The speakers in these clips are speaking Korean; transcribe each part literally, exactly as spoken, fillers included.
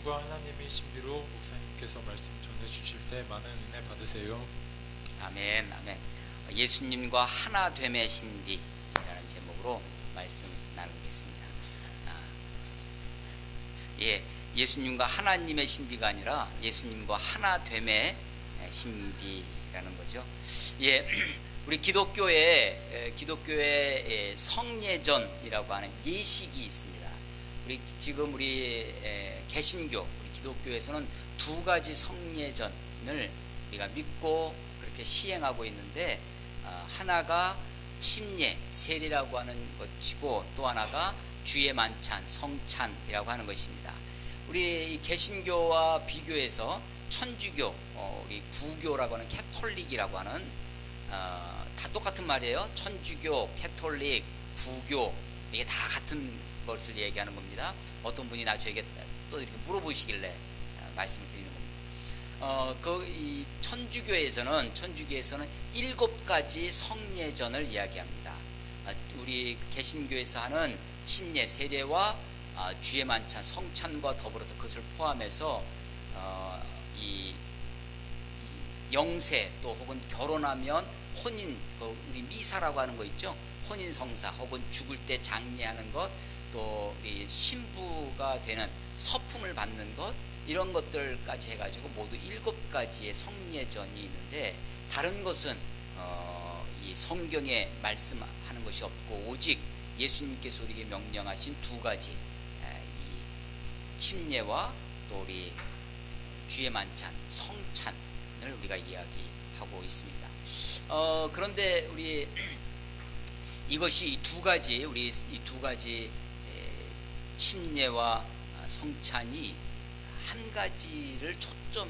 예수님과 하나님의 신비로 목사님께서 말씀 전해 주실 때 많은 은혜 받으세요. 아멘, 아멘. 예수님과 하나됨의 신비라는 제목으로 말씀 나누겠습니다. 아, 예, 예수님과 하나님의 신비가 아니라 예수님과 하나됨의 신비라는 거죠. 예, 우리 기독교에 기독교의 성례전이라고 하는 예식이 있습니다. 우리 지금 우리 개신교, 우리 기독교에서는 두 가지 성례전을 우리가 믿고 그렇게 시행하고 있는데, 하나가 침례, 세례라고 하는 것이고 또 하나가 주의 만찬, 성찬이라고 하는 것입니다. 우리 개신교와 비교해서 천주교, 우리 구교라고 하는 캐톨릭이라고 하는 어, 다 똑같은 말이에요. 천주교, 캐톨릭, 구교, 이게 다 같은 것을 얘기하는 겁니다. 어떤 분이 나 저에게 또 이렇게 물어보시길래 말씀을 드리는 겁니다. 어, 그 이 천주교에서는 천주교에서는 일곱 가지 성례전을 이야기합니다. 우리 개신교에서 하는 침례, 세례와 어, 주의 만찬, 성찬과 더불어서 그것을 포함해서 어, 이, 이 영세 또 혹은 결혼하면 혼인, 그 우리 미사라고 하는 거 있죠. 혼인 성사 혹은 죽을 때 장례하는 것, 또 이 신부가 되는 서품을 받는 것, 이런 것들까지 해가지고 모두 일곱 가지의 성례전이 있는데, 다른 것은 어, 이 성경에 말씀하는 것이 없고 오직 예수님께서 우리에게 명령하신 두 가지, 이 침례와 또 우리 주의 만찬, 성찬을 우리가 이야기하고 있습니다. 어, 그런데 우리 이것이 이 두 가지, 우리 이 두 가지 침례와 성찬이 한 가지를 초점,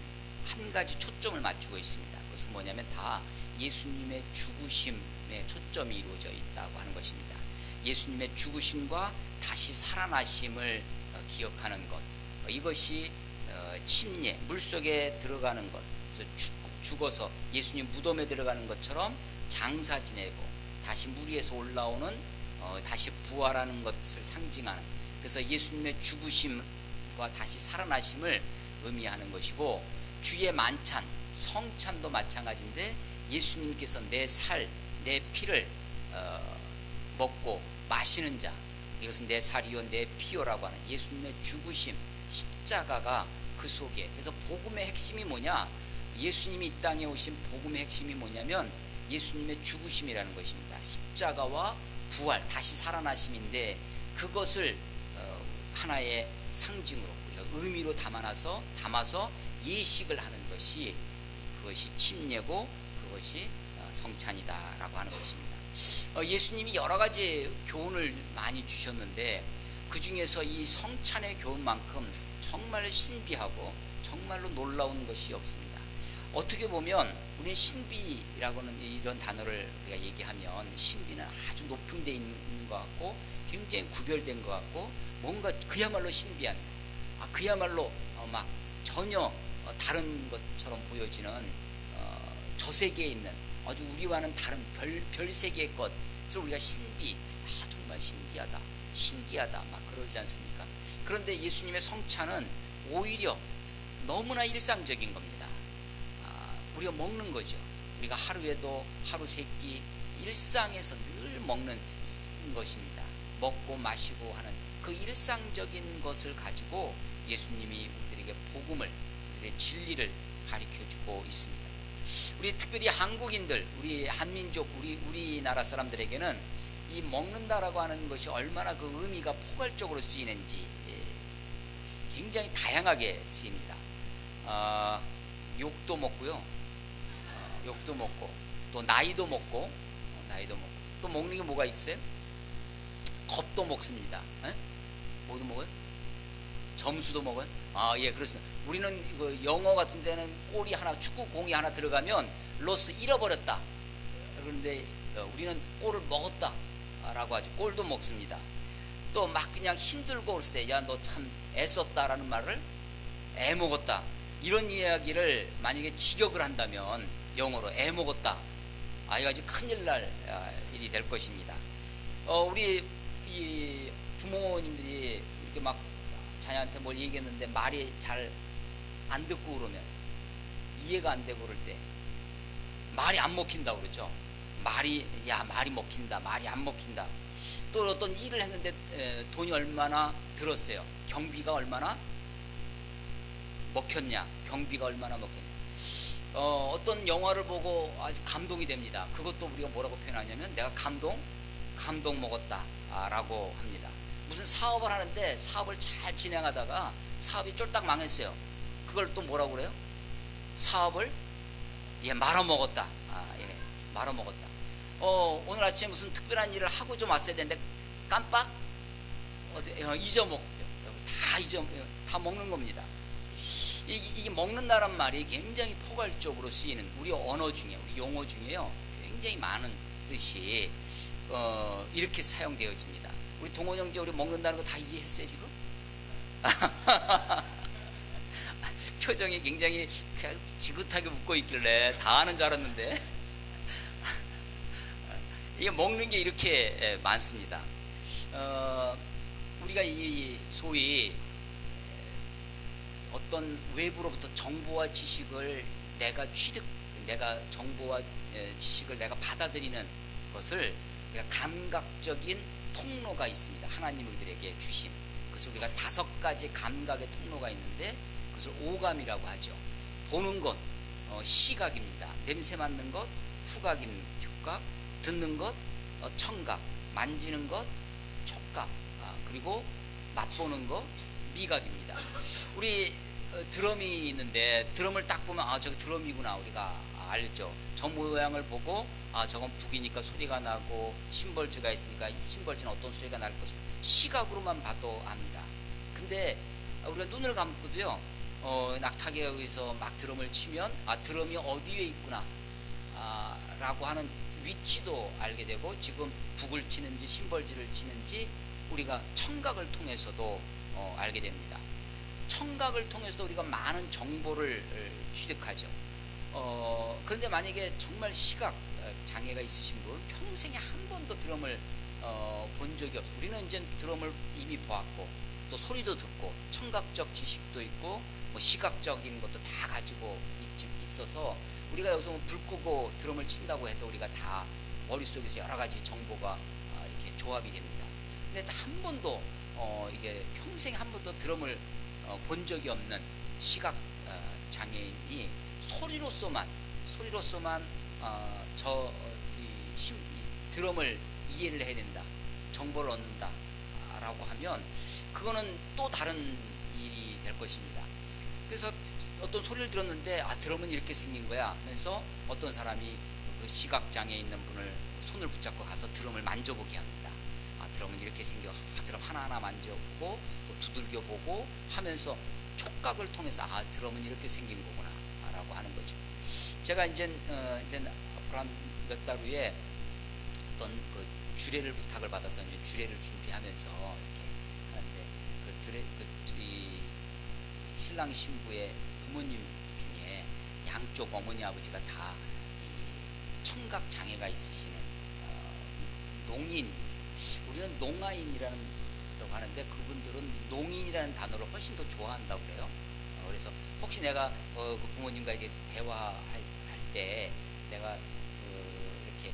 한 가지 초점을 맞추고 있습니다. 그것은 뭐냐면 다 예수님의 죽으심에 초점이 이루어져 있다고 하는 것입니다. 예수님의 죽으심과 다시 살아나심을 기억하는 것, 이것이 침례, 물속에 들어가는 것, 그래서 죽어서 예수님 무덤에 들어가는 것처럼 장사 지내고 다시 물 위에서 올라오는, 어, 다시 부활하는 것을 상징하는, 그래서 예수님의 죽으심과 다시 살아나심을 의미하는 것이고, 주의 만찬, 성찬도 마찬가지인데 예수님께서 내 살, 내 피를 어, 먹고 마시는 자, 이것은 내 살이요 내 피요라고 하는 예수님의 죽으심, 십자가가 그 속에. 그래서 복음의 핵심이 뭐냐, 예수님이 이 땅에 오신 복음의 핵심이 뭐냐면 예수님의 죽으심이라는 것입니다. 십자가와 부활, 다시 살아나심인데, 그것을 어, 하나의 상징으로 우리가 의미로 담아서 담아서 예식을 하는 것이, 그것이 침례고 그것이 성찬이다라고 하는 것입니다. 어, 예수님이 여러 가지 교훈을 많이 주셨는데 그 중에서 이 성찬의 교훈만큼 정말 신비하고 정말로 놀라운 것이 없습니다. 어떻게 보면 우리는 신비라고는 이런 단어를 우리가 얘기하면 신비는 아주 높은 데 있는 것 같고 굉장히 구별된 것 같고 뭔가 그야말로 신비한, 아, 그야말로 어, 막 전혀 어, 다른 것처럼 보여지는 어, 저 세계에 있는 아주 우리와는 다른 별, 별 세계의 것을 우리가 신비, 아, 정말 신비하다, 신기하다 막 그러지 않습니까? 그런데 예수님의 성찬은 오히려 너무나 일상적인 겁니다. 우리가 먹는 거죠. 우리가 하루에도 하루 세 끼 일상에서 늘 먹는 것입니다. 먹고 마시고 하는 그 일상적인 것을 가지고 예수님이 우리들에게 복음을, 우리의 진리를 가르쳐주고 있습니다. 우리 특별히 한국인들, 우리 한민족, 우리 우리나라 사람들에게는 이 먹는다라고 하는 것이 얼마나 그 의미가 포괄적으로 쓰이는지, 예, 굉장히 다양하게 쓰입니다. 어, 욕도 먹고요. 욕도 먹고 또 나이도 먹고, 어, 나이도 먹고 또 먹는 게 뭐가 있어요? 겁도 먹습니다. 에? 뭐도 먹어요? 점수도 먹어요? 아, 예, 그렇습니다. 우리는 이거 영어 같은 데는 골이 하나, 축구 공이 하나 들어가면 로스트 잃어버렸다. 그런데 우리는 골을 먹었다 라고 하죠. 골도 먹습니다. 또 막 그냥 힘들고 그랬을 때, 야, 너 참 애썼다라는 말을 애먹었다, 이런 이야기를 만약에 직역을 한다면 영어로 애먹었다, 아, 이거 아주 큰일 날 일이 될 것입니다. 어, 우리 이 부모님들이 이렇게 막 자녀한테 뭘 얘기했는데 말이 잘 안 듣고 그러면, 이해가 안 되고 그럴 때 말이 안 먹힌다 그러죠. 말이 야 말이 먹힌다, 말이 안 먹힌다. 또 어떤 일을 했는데 에, 돈이 얼마나 들었어요. 경비가 얼마나 먹혔냐, 경비가 얼마나 먹혔냐. 어, 어떤 영화를 보고 아주 감동이 됩니다. 그것도 우리가 뭐라고 표현하냐면 내가 감동, 감동 먹었다 아, 라고 합니다. 무슨 사업을 하는데 사업을 잘 진행하다가 사업이 쫄딱 망했어요. 그걸 또 뭐라고 그래요? 사업을 예 말아먹었다. 아, 예, 말아먹었다. 어, 오늘 아침에 무슨 특별한 일을 하고 좀 왔어야 되는데 깜빡 어디, 어, 잊어먹죠. 다 잊어, 다 먹는 겁니다. 이게, 이게 먹는다란 말이 굉장히 포괄적으로 쓰이는 우리 언어 중에, 우리 용어 중에요, 굉장히 많은 뜻이 어, 이렇게 사용되어 있습니다. 우리 동원 형제 우리 먹는다는 거 다 이해했어요 지금? 표정이 굉장히 지긋하게 웃고 있길래 다 아는 줄 알았는데 이게 먹는 게 이렇게 많습니다. 어, 우리가 이 소위 어떤 외부로부터 정보와 지식을 내가 취득, 내가 정보와 지식을 내가 받아들이는 것을 우리가 감각적인 통로가 있습니다. 하나님이 우리들에게 주신. 그래서 우리가 다섯 가지 감각의 통로가 있는데 그것을 오감이라고 하죠. 보는 것, 어, 시각입니다. 냄새 맡는 것, 후각임, 嗅각, 듣는 것, 어, 청각, 만지는 것, 촉각, 아, 그리고 맛보는 것, 미각입니다. 우리 어, 드럼이 있는데 드럼을 딱 보면 아 저기 드럼이구나 우리가 알죠. 저 모양을 보고 아 저건 북이니까 소리가 나고 심벌즈가 있으니까 심벌즈는 어떤 소리가 날 것이다. 시각으로만 봐도 압니다. 근데 우리가 눈을 감고도요 어, 낙타기에 의해서 막 드럼을 치면 아 드럼이 어디에 있구나 아, 라고 하는 위치도 알게 되고 지금 북을 치는지 심벌즈를 치는지 우리가 청각을 통해서도 어, 알게 됩니다. 청각을 통해서도 우리가 많은 정보를 취득하죠. 어, 그런데 만약에 정말 시각 장애가 있으신 분 평생에 한 번도 드럼을 어, 본 적이 없어요. 우리는 이제 드럼을 이미 보았고 또 소리도 듣고 청각적 지식도 있고 뭐 시각적인 것도 다 가지고 있, 있어서 우리가 여기서 뭐 불 끄고 드럼을 친다고 해도 우리가 다 머릿속에서 여러 가지 정보가 어, 이렇게 조합이 됩니다. 근데 한 번도 어, 이게 평생에 한 번도 드럼을 어, 본 적이 없는 시각 어, 장애인이 소리로서만 소리로서만 어, 저 어, 이, 심, 이 드럼을 이해를 해야 된다, 정보를 얻는다 라고 하면 그거는 또 다른 일이 될 것입니다. 그래서 어떤 소리를 들었는데 아 드럼은 이렇게 생긴 거야 하면서 어떤 사람이 그 시각장애 있는 분을 손을 붙잡고 가서 드럼을 만져보게 합니다. 아 드럼은 이렇게 생겨. 아, 드럼 하나하나 만져보고 또 두들겨보고 하면서 촉각을 통해서 아 드럼은 이렇게 생긴 거구나 라고 하는 거죠. 제가 이제 어, 이제 앞으로 한 몇 달 후에 어떤 그 주례를 부탁을 받아서 이제 주례를 준비하면서 이렇게 하는데 그 드레 그 이 신랑 신부의 부모님 중에 양쪽 어머니 아버지가 다 이 청각 장애가 있으시는 어, 농인, 우리는 농아인이라는 라고 하는데 그분들은 농인이라는 단어를 훨씬 더 좋아한다고 그래요. 어, 그래서 혹시 내가 어, 그 부모님과 이게 대화할 때 내가 그 이렇게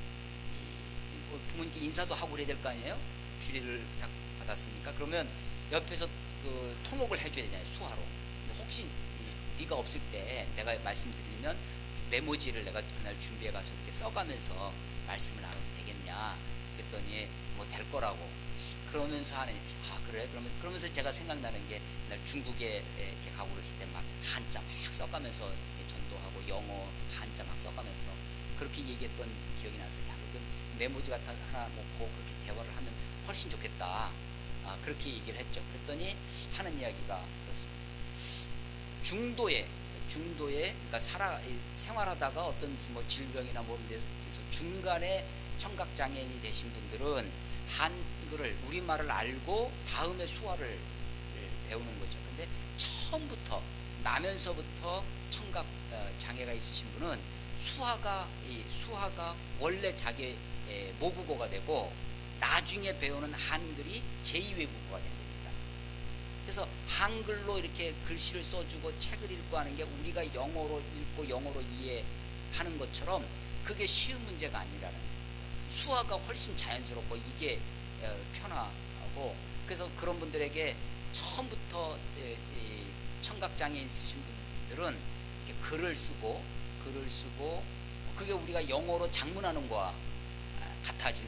이 부모님께 인사도 하고 그래야 될 거 아니에요? 주례를 부탁받았으니까 그러면 옆에서 그 통역을 해줘야 되잖아요, 수화로. 근데 혹시 네가 없을 때 내가 말씀드리면 메모지를 내가 그날 준비해 가서 이렇게 써가면서 말씀을 나눠도 되겠냐 그랬더니 뭐 될 거라고 그러면서 하는 아 그래 그러면 그러면서 제가 생각나는 게 날 중국에 이렇게 가고 그랬을 때 막 한자 막 써가면서 전도하고 영어 한자 막 써가면서 그렇게 얘기했던 기억이 났어요. 야, 메모지 같은 하나 놓고 그렇게 대화를 하면 훨씬 좋겠다. 아, 그렇게 얘기를 했죠. 그랬더니 하는 이야기가 그렇습니다. 중도에 중도에 그러니까 살아 생활하다가 어떤 뭐 질병이나 뭐 이런 데서 중간에 청각 장애인이 되신 분들은 한글을 우리말을 알고 다음에 수화를 배우는 거죠. 근데 처음부터 나면서부터 청각 장애가 있으신 분은 수화가 이 수화가 원래 자기 모국어가 되고 나중에 배우는 한글이 제이 외국어가 됩니다. 그래서 한글로 이렇게 글씨를 써주고 책을 읽고 하는 게 우리가 영어로 읽고 영어로 이해하는 것처럼 그게 쉬운 문제가 아니라는 거예요. 수화가 훨씬 자연스럽고 이게 편하고, 그래서 그런 분들에게 처음부터 청각장애 있으신 분들은 이렇게 글을 쓰고 글을 쓰고 그게 우리가 영어로 장문하는 거와 같아지는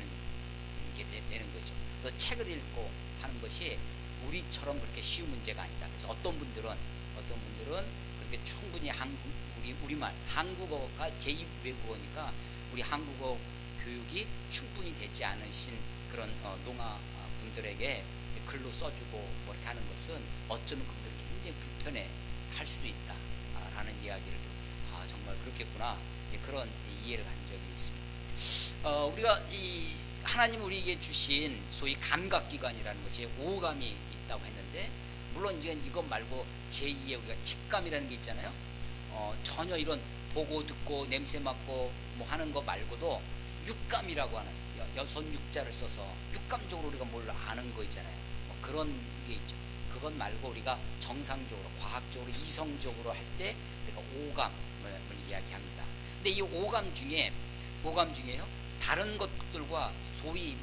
게 되는 거죠. 그래서 책을 읽고 하는 것이 우리처럼 그렇게 쉬운 문제가 아니다. 그래서 어떤 분들은 어떤 분들은 그렇게 충분히 한국 우리 우리말 한국어가 제이 외국어니까 우리 한국어 교육이 충분히 되지 않으신 그런 어, 농아 분들에게 글로 써주고 뭐 이렇게 하는 것은 어쩌면 그들은 굉장히 불편해 할 수도 있다라는 이야기를 듣고 아 정말 그렇겠구나 이제 그런 이해를 한 적이 있습니다. 어, 우리가 이 하나님 우리에게 주신 소위 감각기관이라는 것이 오감이 있다고 했는데, 물론 이제 이것 말고 제이의 우리가 직감이라는 게 있잖아요. 어, 전혀 이런 보고 듣고 냄새 맡고 뭐 하는 거 말고도 육감이라고 하는 여섯 육자를 써서 육감적으로 우리가 뭘 아는 거 있잖아요. 뭐 그런 게 있죠. 그것 말고 우리가 정상적으로 과학적으로 이성적으로 할 때 우리가 오감을 이야기합니다. 근데 이 오감 중에 오감 중에요 다른 것들과 소위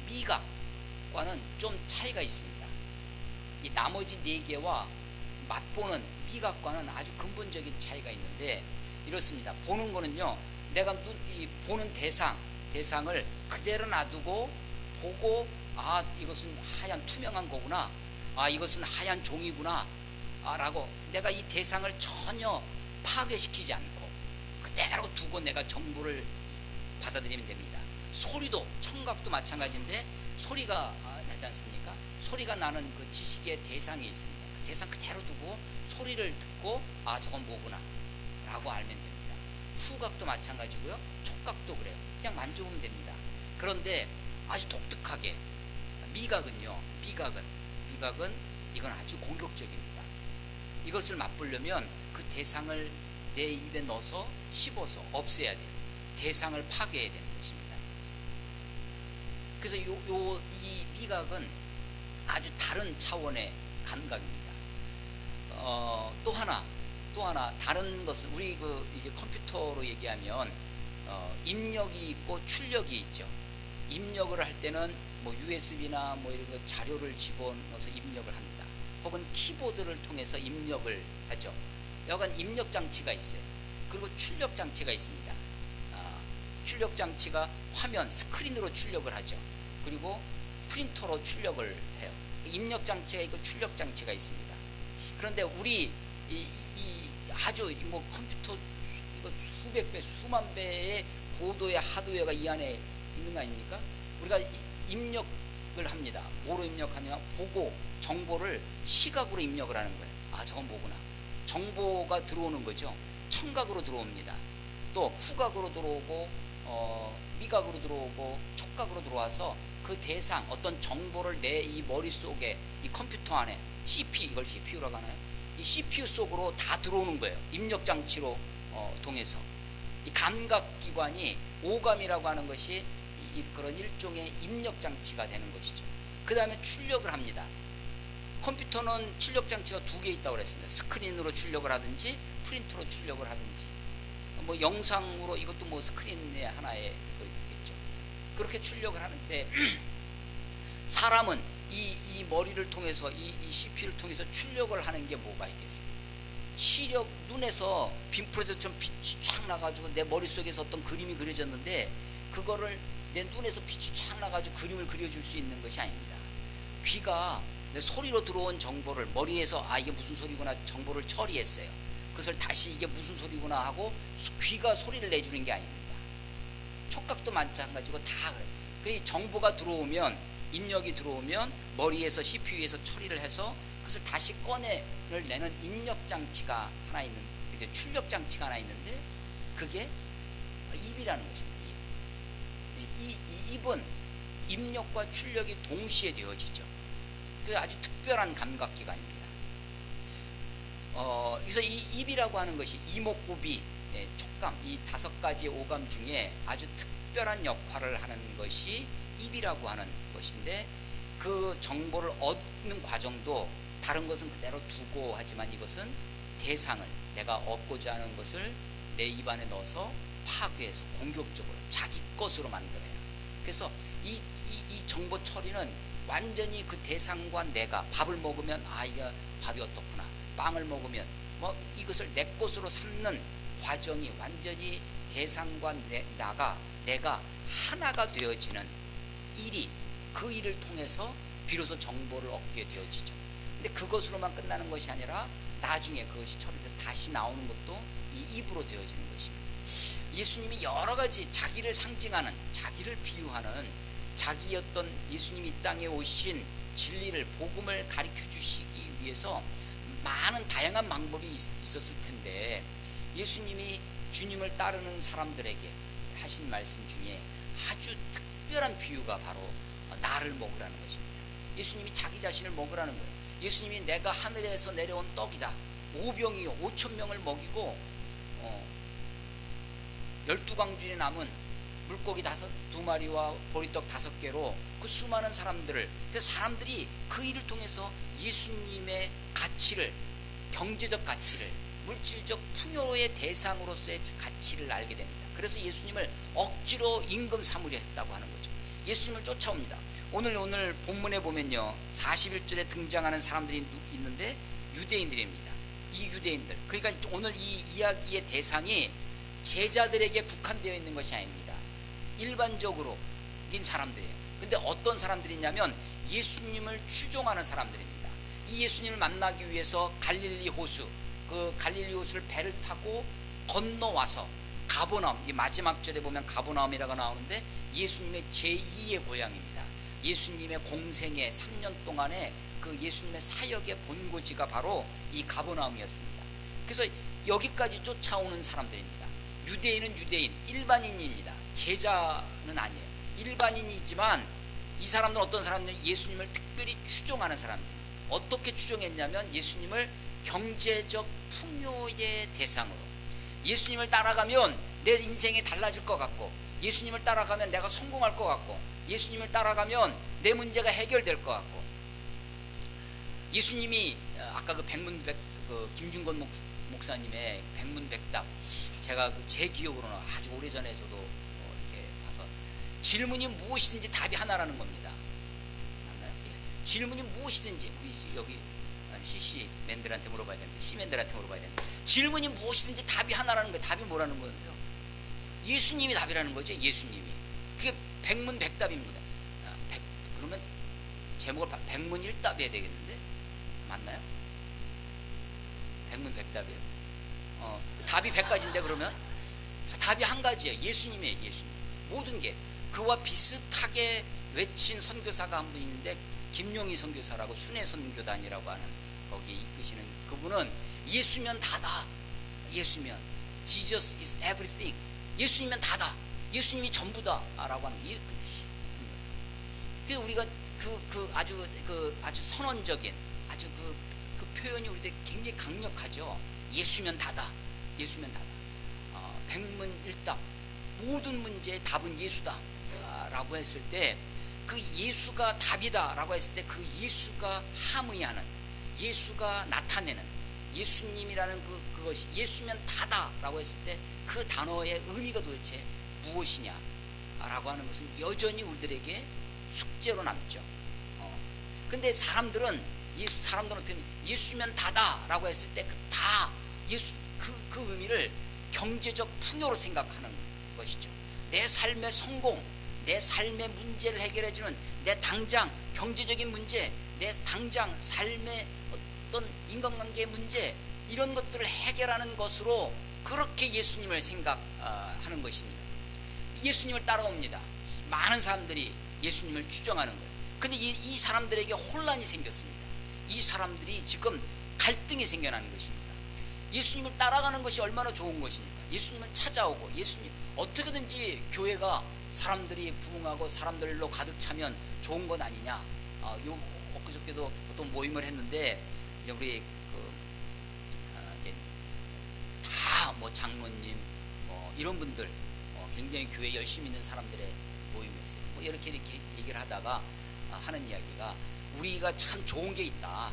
미각과는 좀 차이가 있습니다. 이 나머지 네 개와 맛보는 미각과는 아주 근본적인 차이가 있는데 이렇습니다. 보는 거는요, 내가 눈, 이 보는 대상, 대상을 그대로 놔두고 보고 아 이것은 하얀 투명한 거구나, 아 이것은 하얀 종이구나 아, 라고 내가 이 대상을 전혀 파괴시키지 않고 그대로 두고 내가 정보를 받아들이면 됩니다. 소리도 청각도 마찬가지인데 소리가 나지 않습니까? 소리가 나는 그 지식의 대상이 있습니다. 그 대상 그대로 두고 소리를 듣고 아 저건 뭐구나 라고 알면 됩니다. 후각도 마찬가지고요, 촉각도 그래요. 그냥 만져보면 됩니다. 그런데 아주 독특하게 미각은요, 미각은 미각은 이건 아주 공격적입니다. 이것을 맛보려면 그 대상을 내 입에 넣어서 씹어서 없애야 돼요. 대상을 파괴해야 되는 것입니다. 그래서 요, 요, 이 미각은 아주 다른 차원의 감각입니다. 어, 또 하나, 또 하나 다른 것은 우리 그 이제 컴퓨터로 얘기하면 어, 입력이 있고 출력이 있죠. 입력을 할 때는 뭐 유에스비나 뭐 이런 거 자료를 집어넣어서 입력을 합니다. 혹은 키보드를 통해서 입력을 하죠. 여간 입력 장치가 있어요. 그리고 출력 장치가 있습니다. 아, 출력 장치가 화면 스크린으로 출력을 하죠. 그리고 프린터로 출력을 해요. 입력 장치가 있고 출력 장치가 있습니다. 그런데 우리 이, 이 아주 뭐 컴퓨터 수, 이거 수백 배, 수만 배의 고도의 하드웨어가 이 안에 있는 거 아닙니까? 우리가 입력을 합니다. 뭐로 입력하냐? 보고 정보를 시각으로 입력을 하는 거예요. 아 저건 뭐구나. 정보가 들어오는 거죠. 청각으로 들어옵니다. 또 후각으로 들어오고 어, 미각으로 들어오고 촉각으로 들어와서 그 대상 어떤 정보를 내 이 머릿속에 이 컴퓨터 안에 씨피유, 이걸 씨피유라고 하나요? 이 씨피유 속으로 다 들어오는 거예요. 입력 장치로 어, 통해서 이 감각기관이 오감이라고 하는 것이 이, 그런 일종의 입력 장치가 되는 것이죠. 그 다음에 출력을 합니다. 컴퓨터는 출력 장치가 두 개 있다고 그랬습니다. 스크린으로 출력을 하든지 프린터로 출력을 하든지 뭐 영상으로 이것도 뭐 스크린의 하나의 이거겠죠. 그렇게 출력을 하는데 사람은 이, 이 머리를 통해서 이, 이 씨피유를 통해서 출력을 하는 게 뭐가 있겠습니까? 시력, 눈에서 빔 프로젝터처럼 빛이 쫙 나가지고 내 머릿속에서 어떤 그림이 그려졌는데 그거를 내 눈에서 빛이 쫙 나가지고 그림을 그려줄 수 있는 것이 아닙니다. 귀가 내 소리로 들어온 정보를 머리에서 아 이게 무슨 소리구나 정보를 처리했어요. 그것을 다시 이게 무슨 소리구나 하고 귀가 소리를 내주는 게 아닙니다. 촉각도 마찬가지고 다 그래요. 그 정보가 들어오면 입력이 들어오면 머리에서 씨피유에서 처리를 해서 그것을 다시 꺼내를 내는 입력 장치가 하나 있는 이제 출력 장치가 하나 있는데 그게 입이라는 것입니다. 입. 이, 이 입은 입력과 출력이 동시에 되어지죠. 그래서 아주 특별한 감각기관입니다. 어, 그래서 이 입이라고 하는 것이 이목구비, 예, 촉감, 이 다섯 가지 오감 중에 아주 특별한 역할을 하는 것이 입이라고 하는 것인데 그 정보를 얻는 과정도 다른 것은 그대로 두고 하지만 이것은 대상을, 내가 얻고자 하는 것을 내 입안에 넣어서 파괴해서 공격적으로 자기 것으로 만들어요. 그래서 이, 이, 이 정보 처리는 완전히 그 대상과 내가, 밥을 먹으면 아 이거 밥이 어떻구나, 빵을 먹으면 뭐 이것을 내 것으로 삼는 과정이 완전히 대상과 내, 나가 내가 하나가 되어지는 일이, 그 일을 통해서 비로소 정보를 얻게 되어지죠. 근데 그것으로만 끝나는 것이 아니라 나중에 그것이 처리돼서 다시 나오는 것도 이 입으로 되어지는 것입니다. 예수님이 여러 가지 자기를 상징하는, 자기를 비유하는, 자기 어떤 예수님이 이 땅에 오신 진리를, 복음을 가르쳐 주시기 위해서 많은 다양한 방법이 있었을 텐데, 예수님이 주님을 따르는 사람들에게 하신 말씀 중에 아주 특별한 비유가 바로 나를 먹으라는 것입니다. 예수님이 자기 자신을 먹으라는 거예요. 예수님이 내가 하늘에서 내려온 떡이다. 오병이요 오천 명을 먹이고 어, 열두 광준에 남은 물고기 다섯 두 마리와 보리떡 다섯 개로 그 수많은 사람들을, 그 사람들이 그 일을 통해서 예수님의 가치를, 경제적 가치를, 물질적 풍요의 대상으로서의 가치를 알게 됩니다. 그래서 예수님을 억지로 임금 삼으려 했다고 하는 거죠. 예수님을 쫓아옵니다. 오늘 오늘 본문에 보면요, 사십일 절에 등장하는 사람들이 있는데 유대인들입니다. 이 유대인들, 그러니까 오늘 이 이야기의 대상이 제자들에게 국한되어 있는 것이 아닙니다. 일반적으로 인 사람들이에요. 근데 어떤 사람들이냐면 예수님을 추종하는 사람들입니다. 이 예수님을 만나기 위해서 갈릴리 호수, 그 갈릴리 호수를 배를 타고 건너와서 가버나움, 이 마지막 절에 보면 가버나움이라고 나오는데 예수님의 제이의 고향입니다. 예수님의 공생의 삼 년 동안에 그 예수님의 사역의 본고지가 바로 이 가버나움이었습니다. 그래서 여기까지 쫓아오는 사람들입니다. 유대인은 유대인, 일반인입니다. 제자는 아니에요. 일반인이지만 이 사람들은 어떤 사람들은 예수님을 특별히 추종하는 사람들입니다. 어떻게 추종했냐면 예수님을 경제적 풍요의 대상으로, 예수님을 따라가면 내 인생이 달라질 것 같고, 예수님을 따라가면 내가 성공할 것 같고, 예수님을 따라가면 내 문제가 해결될 것 같고, 예수님이 아까 그 백문백 그 김준건 목, 목사님의 백문백답, 제가 그 제 기억으로는 아주 오래전에 저도 어 이렇게 봐서 질문이 무엇이든지 답이 하나라는 겁니다. 맞나요? 예. 질문이 무엇이든지, 우리 여기 씨씨 맨들한테 물어봐야 되는데, 씨맨들한테 물어봐야 되는데, 질문이 무엇이든지 답이 하나라는 거예요. 답이 뭐라는 거예요? 예수님이 답이라는 거죠. 예수님이. 그게 백문백답입니다. 아, 백, 그러면 제목을 백문일답 해야 되겠는데, 맞나요? 백문백답이에요. 어, 답이 백 가지인데 그러면 답이 한 가지예요. 예수님이에요. 예수님. 모든 게 그와 비슷하게 외친 선교사가 한 분 있는데, 김용희 선교사라고, 순회 선교단이라고 하는 거기에 이끄시는 그분은 예수면 다다. 예수면 Jesus is everything. 예수님은 다다. 예수님이 전부다. 라고 하는 게, 그 우리가 그, 그 아주 그 아주 선언적인 아주 그, 그 표현이 우리들 굉장히 강력하죠. 예수면 다다. 예수면 다다. 어, 백문일답. 모든 문제의 답은 예수다. 라고 했을 때, 그 예수가 답이다 라고 했을 때, 그 예수가 함의하는, 예수가 나타내는, 예수님이라는 그, 그것이 예수면 다다 라고 했을 때 그 단어의 의미가 도대체 무엇이냐 라고 하는 것은 여전히 우리들에게 숙제로 남죠. 어. 근데 사람들은, 예수, 사람들은 어떻게 예수면 다다 라고 했을 때 그 다, 예수, 그, 그 의미를 경제적 풍요로 생각하는 것이죠. 내 삶의 성공, 내 삶의 문제를 해결해주는, 내 당장 경제적인 문제, 내 당장 삶의 어떤 인간관계의 문제, 이런 것들을 해결하는 것으로 그렇게 예수님을 생각하는 것입니다. 예수님을 따라옵니다. 많은 사람들이 예수님을 추종하는 거예요. 근데 이, 이 사람들에게 혼란이 생겼습니다. 이 사람들이 지금 갈등이 생겨나는 것입니다. 예수님을 따라가는 것이 얼마나 좋은 것입니까? 예수님을 찾아오고, 예수님 어떻게든지 교회가 사람들이 부흥하고 사람들로 가득 차면 좋은 건 아니냐. 어, 요 엊그저께도 어떤 모임을 했는데, 이제 우리 그 어, 이제 다 뭐 장로님 뭐 이런 분들, 어, 굉장히 교회 열심히 있는 사람들의 모임이었어요. 뭐 이렇게 이렇게 얘기를 하다가 아, 하는 이야기가, 우리가 참 좋은 게 있다.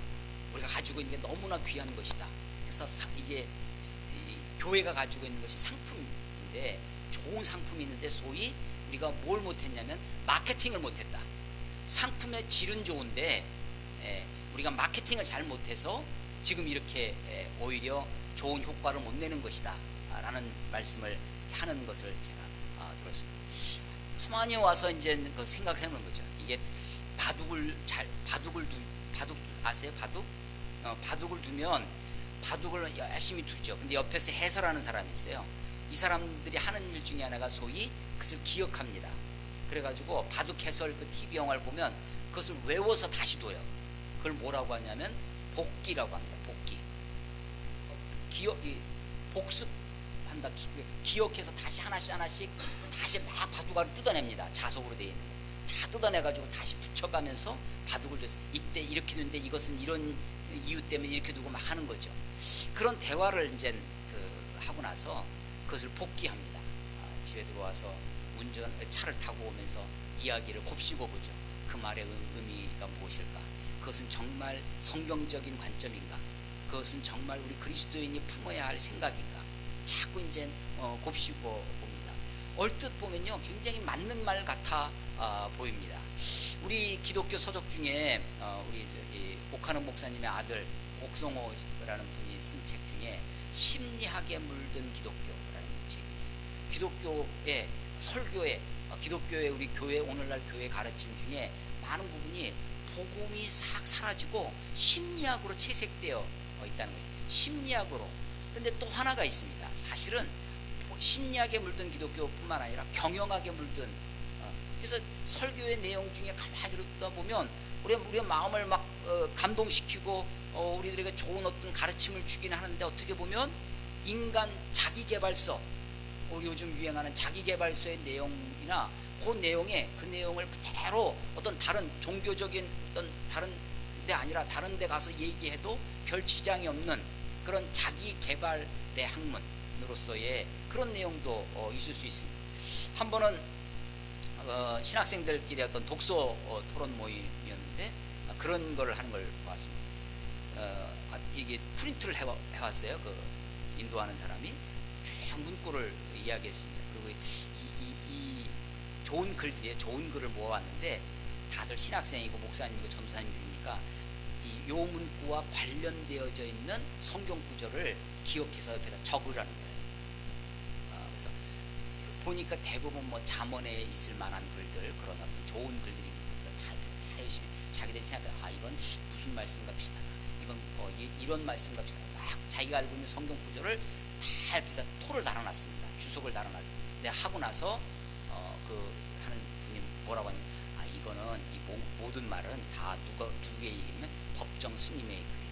우리가 가지고 있는 게 너무나 귀한 것이다. 그래서 사, 이게 이, 교회가 가지고 있는 것이 상품인데, 좋은 상품이 있는데 소위 우리가 뭘 못했냐면 마케팅을 못했다. 상품의 질은 좋은데 에, 우리가 마케팅을 잘 못해서 지금 이렇게 에, 오히려 좋은 효과를 못 내는 것이다 라는 말씀을 하는 것을 제가 아, 들었습니다. 가만히 와서 이제 그 생각을 해보는 거죠. 이게 바둑을 잘 바둑을 두 바둑 아세요? 바둑? 어, 바둑을 두면 바둑을 열심히 두죠. 근데 옆에서 해설하는 사람이 있어요. 이 사람들이 하는 일 중에 하나가 소위 그것을 기억합니다. 그래가지고 바둑 해설 그 티비 영화를 보면 그것을 외워서 다시 둬요. 그걸 뭐라고 하냐면 복기라고 합니다. 복기. 기억, 복습한다. 기억해서 다시 하나씩 하나씩 다시 막 바둑알을 뜯어냅니다. 자석으로 되어 있는 거. 다 뜯어내가지고 다시 붙여가면서 바둑을 둬서 이때 이렇게 두는데 이것은 이런 이유 때문에 이렇게 두고 막 하는 거죠. 그런 대화를 이제 그 하고 나서 그것을 복기합니다. 아, 집에 들어와서 운전 차를 타고 오면서 이야기를 곱씹어 보죠. 그 말의 의미가 무엇일까? 그것은 정말 성경적인 관점인가? 그것은 정말 우리 그리스도인이 품어야 할 생각인가? 자꾸 이제 어, 곱씹어 봅니다. 얼뜻 보면요, 굉장히 맞는 말 같아 어, 보입니다. 우리 기독교 서적 중에 어, 우리 저기 옥하는 목사님의 아들 옥성호라는 분이 쓴 책 중에 심리학에 물든 기독교라는 책이 있어요. 기독교의 설교에 어, 기독교의 우리 교회 오늘날 교회 가르침 중에 많은 부분이 복음이 싹 사라지고 심리학으로 채색되어 있다는 거예요. 심리학으로. 근데 또 하나가 있습니다. 사실은 심리학에 물든 기독교뿐만 아니라 경영학에 물든 어, 그래서 설교의 내용 중에 가만히 들었다 보면 우리 우리의 마음을 막 어, 감동시키고 어, 우리들에게 좋은 어떤 가르침을 주긴 하는데, 어떻게 보면 인간 자기개발서, 우리 요즘 유행하는 자기개발서의 내용이나 그 내용에 그 내용을 그대로 어떤 다른 종교적인 어떤 다른 데 아니라 다른 데 가서 얘기해도 별 지장이 없는 그런 자기개발의 학문으로서의 그런 내용도 어, 있을 수 있습니다. 한 번은 어, 신학생들끼리 어떤 독서 어, 토론 모임이었는데 어, 그런 걸 하는 걸 보았습니다. 어, 이게 프린트를 해와, 해왔어요. 그 인도하는 사람이 쭉 문구를 이야기했습니다. 그리고 이, 이, 이 좋은 글들이 좋은 글을 모아왔는데 다들 신학생이고 목사님이고 전도사님들이니까 이 요 문구와 관련되어져 있는 성경 구절을 기억해서 옆에다 적으라는 거예요. 어, 그래서 보니까 대부분 뭐 잠언에 있을 만한 글들, 그런 어떤 좋은 글들입니다. 그래서 다, 다 열심히 자기들이 생각해, 아 이건 무슨 말씀과 비슷하다, 이건 어, 이, 이런 말씀과 비슷하다, 막 자기가 알고 있는 성경 구절을 다 옆에다 토를 달아놨습니다. 주석을 달아놨습니다. 근데 하고 나서 어, 그 하는 분이 뭐라고 하냐면, 아 이거는 이 모, 모든 말은 다 누가 누구의 얘기냐면 법정 스님의 글이에요.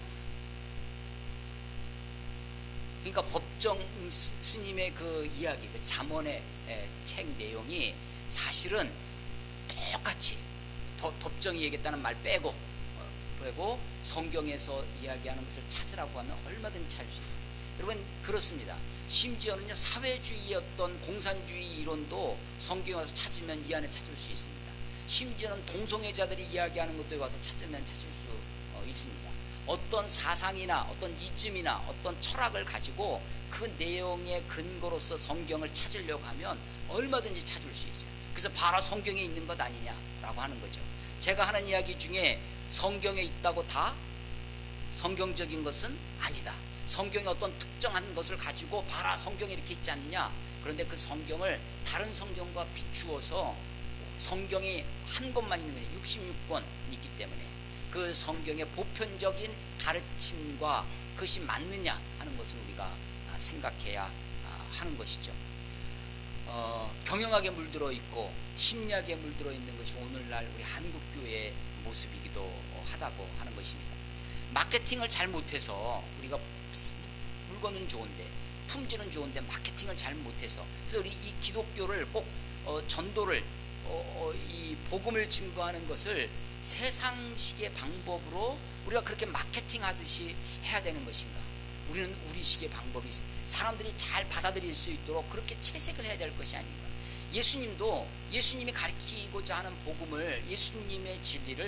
그러니까 법정 스님의 그 이야기, 그 잠언의 책 내용이 사실은 똑같이 법, 법정이 얘기했다는 말 빼고 어, 빼고 성경에서 이야기하는 것을 찾으라고 하면 얼마든지 찾을 수 있습니다. 여러분 그렇습니다. 심지어는요, 사회주의의 어떤 공산주의 이론도 성경에 와서 찾으면 이 안에 찾을 수 있습니다. 심지어는 동성애자들이 이야기하는 것도 와서 찾으면 찾을 수 어, 있습니다. 어떤 사상이나 어떤 이즘이나 어떤 철학을 가지고 그 내용의 근거로서 성경을 찾으려고 하면 얼마든지 찾을 수 있어요. 그래서 바로 성경에 있는 것 아니냐라고 하는 거죠. 제가 하는 이야기 중에 성경에 있다고 다 성경적인 것은 아니다. 성경의 어떤 특정한 것을 가지고 봐라, 성경에 이렇게 있지 않느냐. 그런데 그 성경을 다른 성경과 비추어서 성경이 한 권만 있는 거예요. 육십육 권 있기 때문에 그 성경의 보편적인 가르침과 그것이 맞느냐 하는 것을 우리가 생각해야 하는 것이죠. 어, 경영학에 물들어 있고 심리학에 물들어 있는 것이 오늘날 우리 한국교회의 모습이기도 하다고 하는 것입니다. 마케팅을 잘 못해서 우리가 물건은 좋은데 품질은 좋은데 마케팅을 잘 못해서, 그래서 우리 이 기독교를 꼭 어, 전도를 어, 어, 이 복음을 증거하는 것을 세상식의 방법으로 우리가 그렇게 마케팅하듯이 해야 되는 것인가? 우리는 우리식의 방법이 사람들이 잘 받아들일 수 있도록 그렇게 채색을 해야 될 것이 아닌가? 예수님도 예수님이 가르치고자 하는 복음을, 예수님의 진리를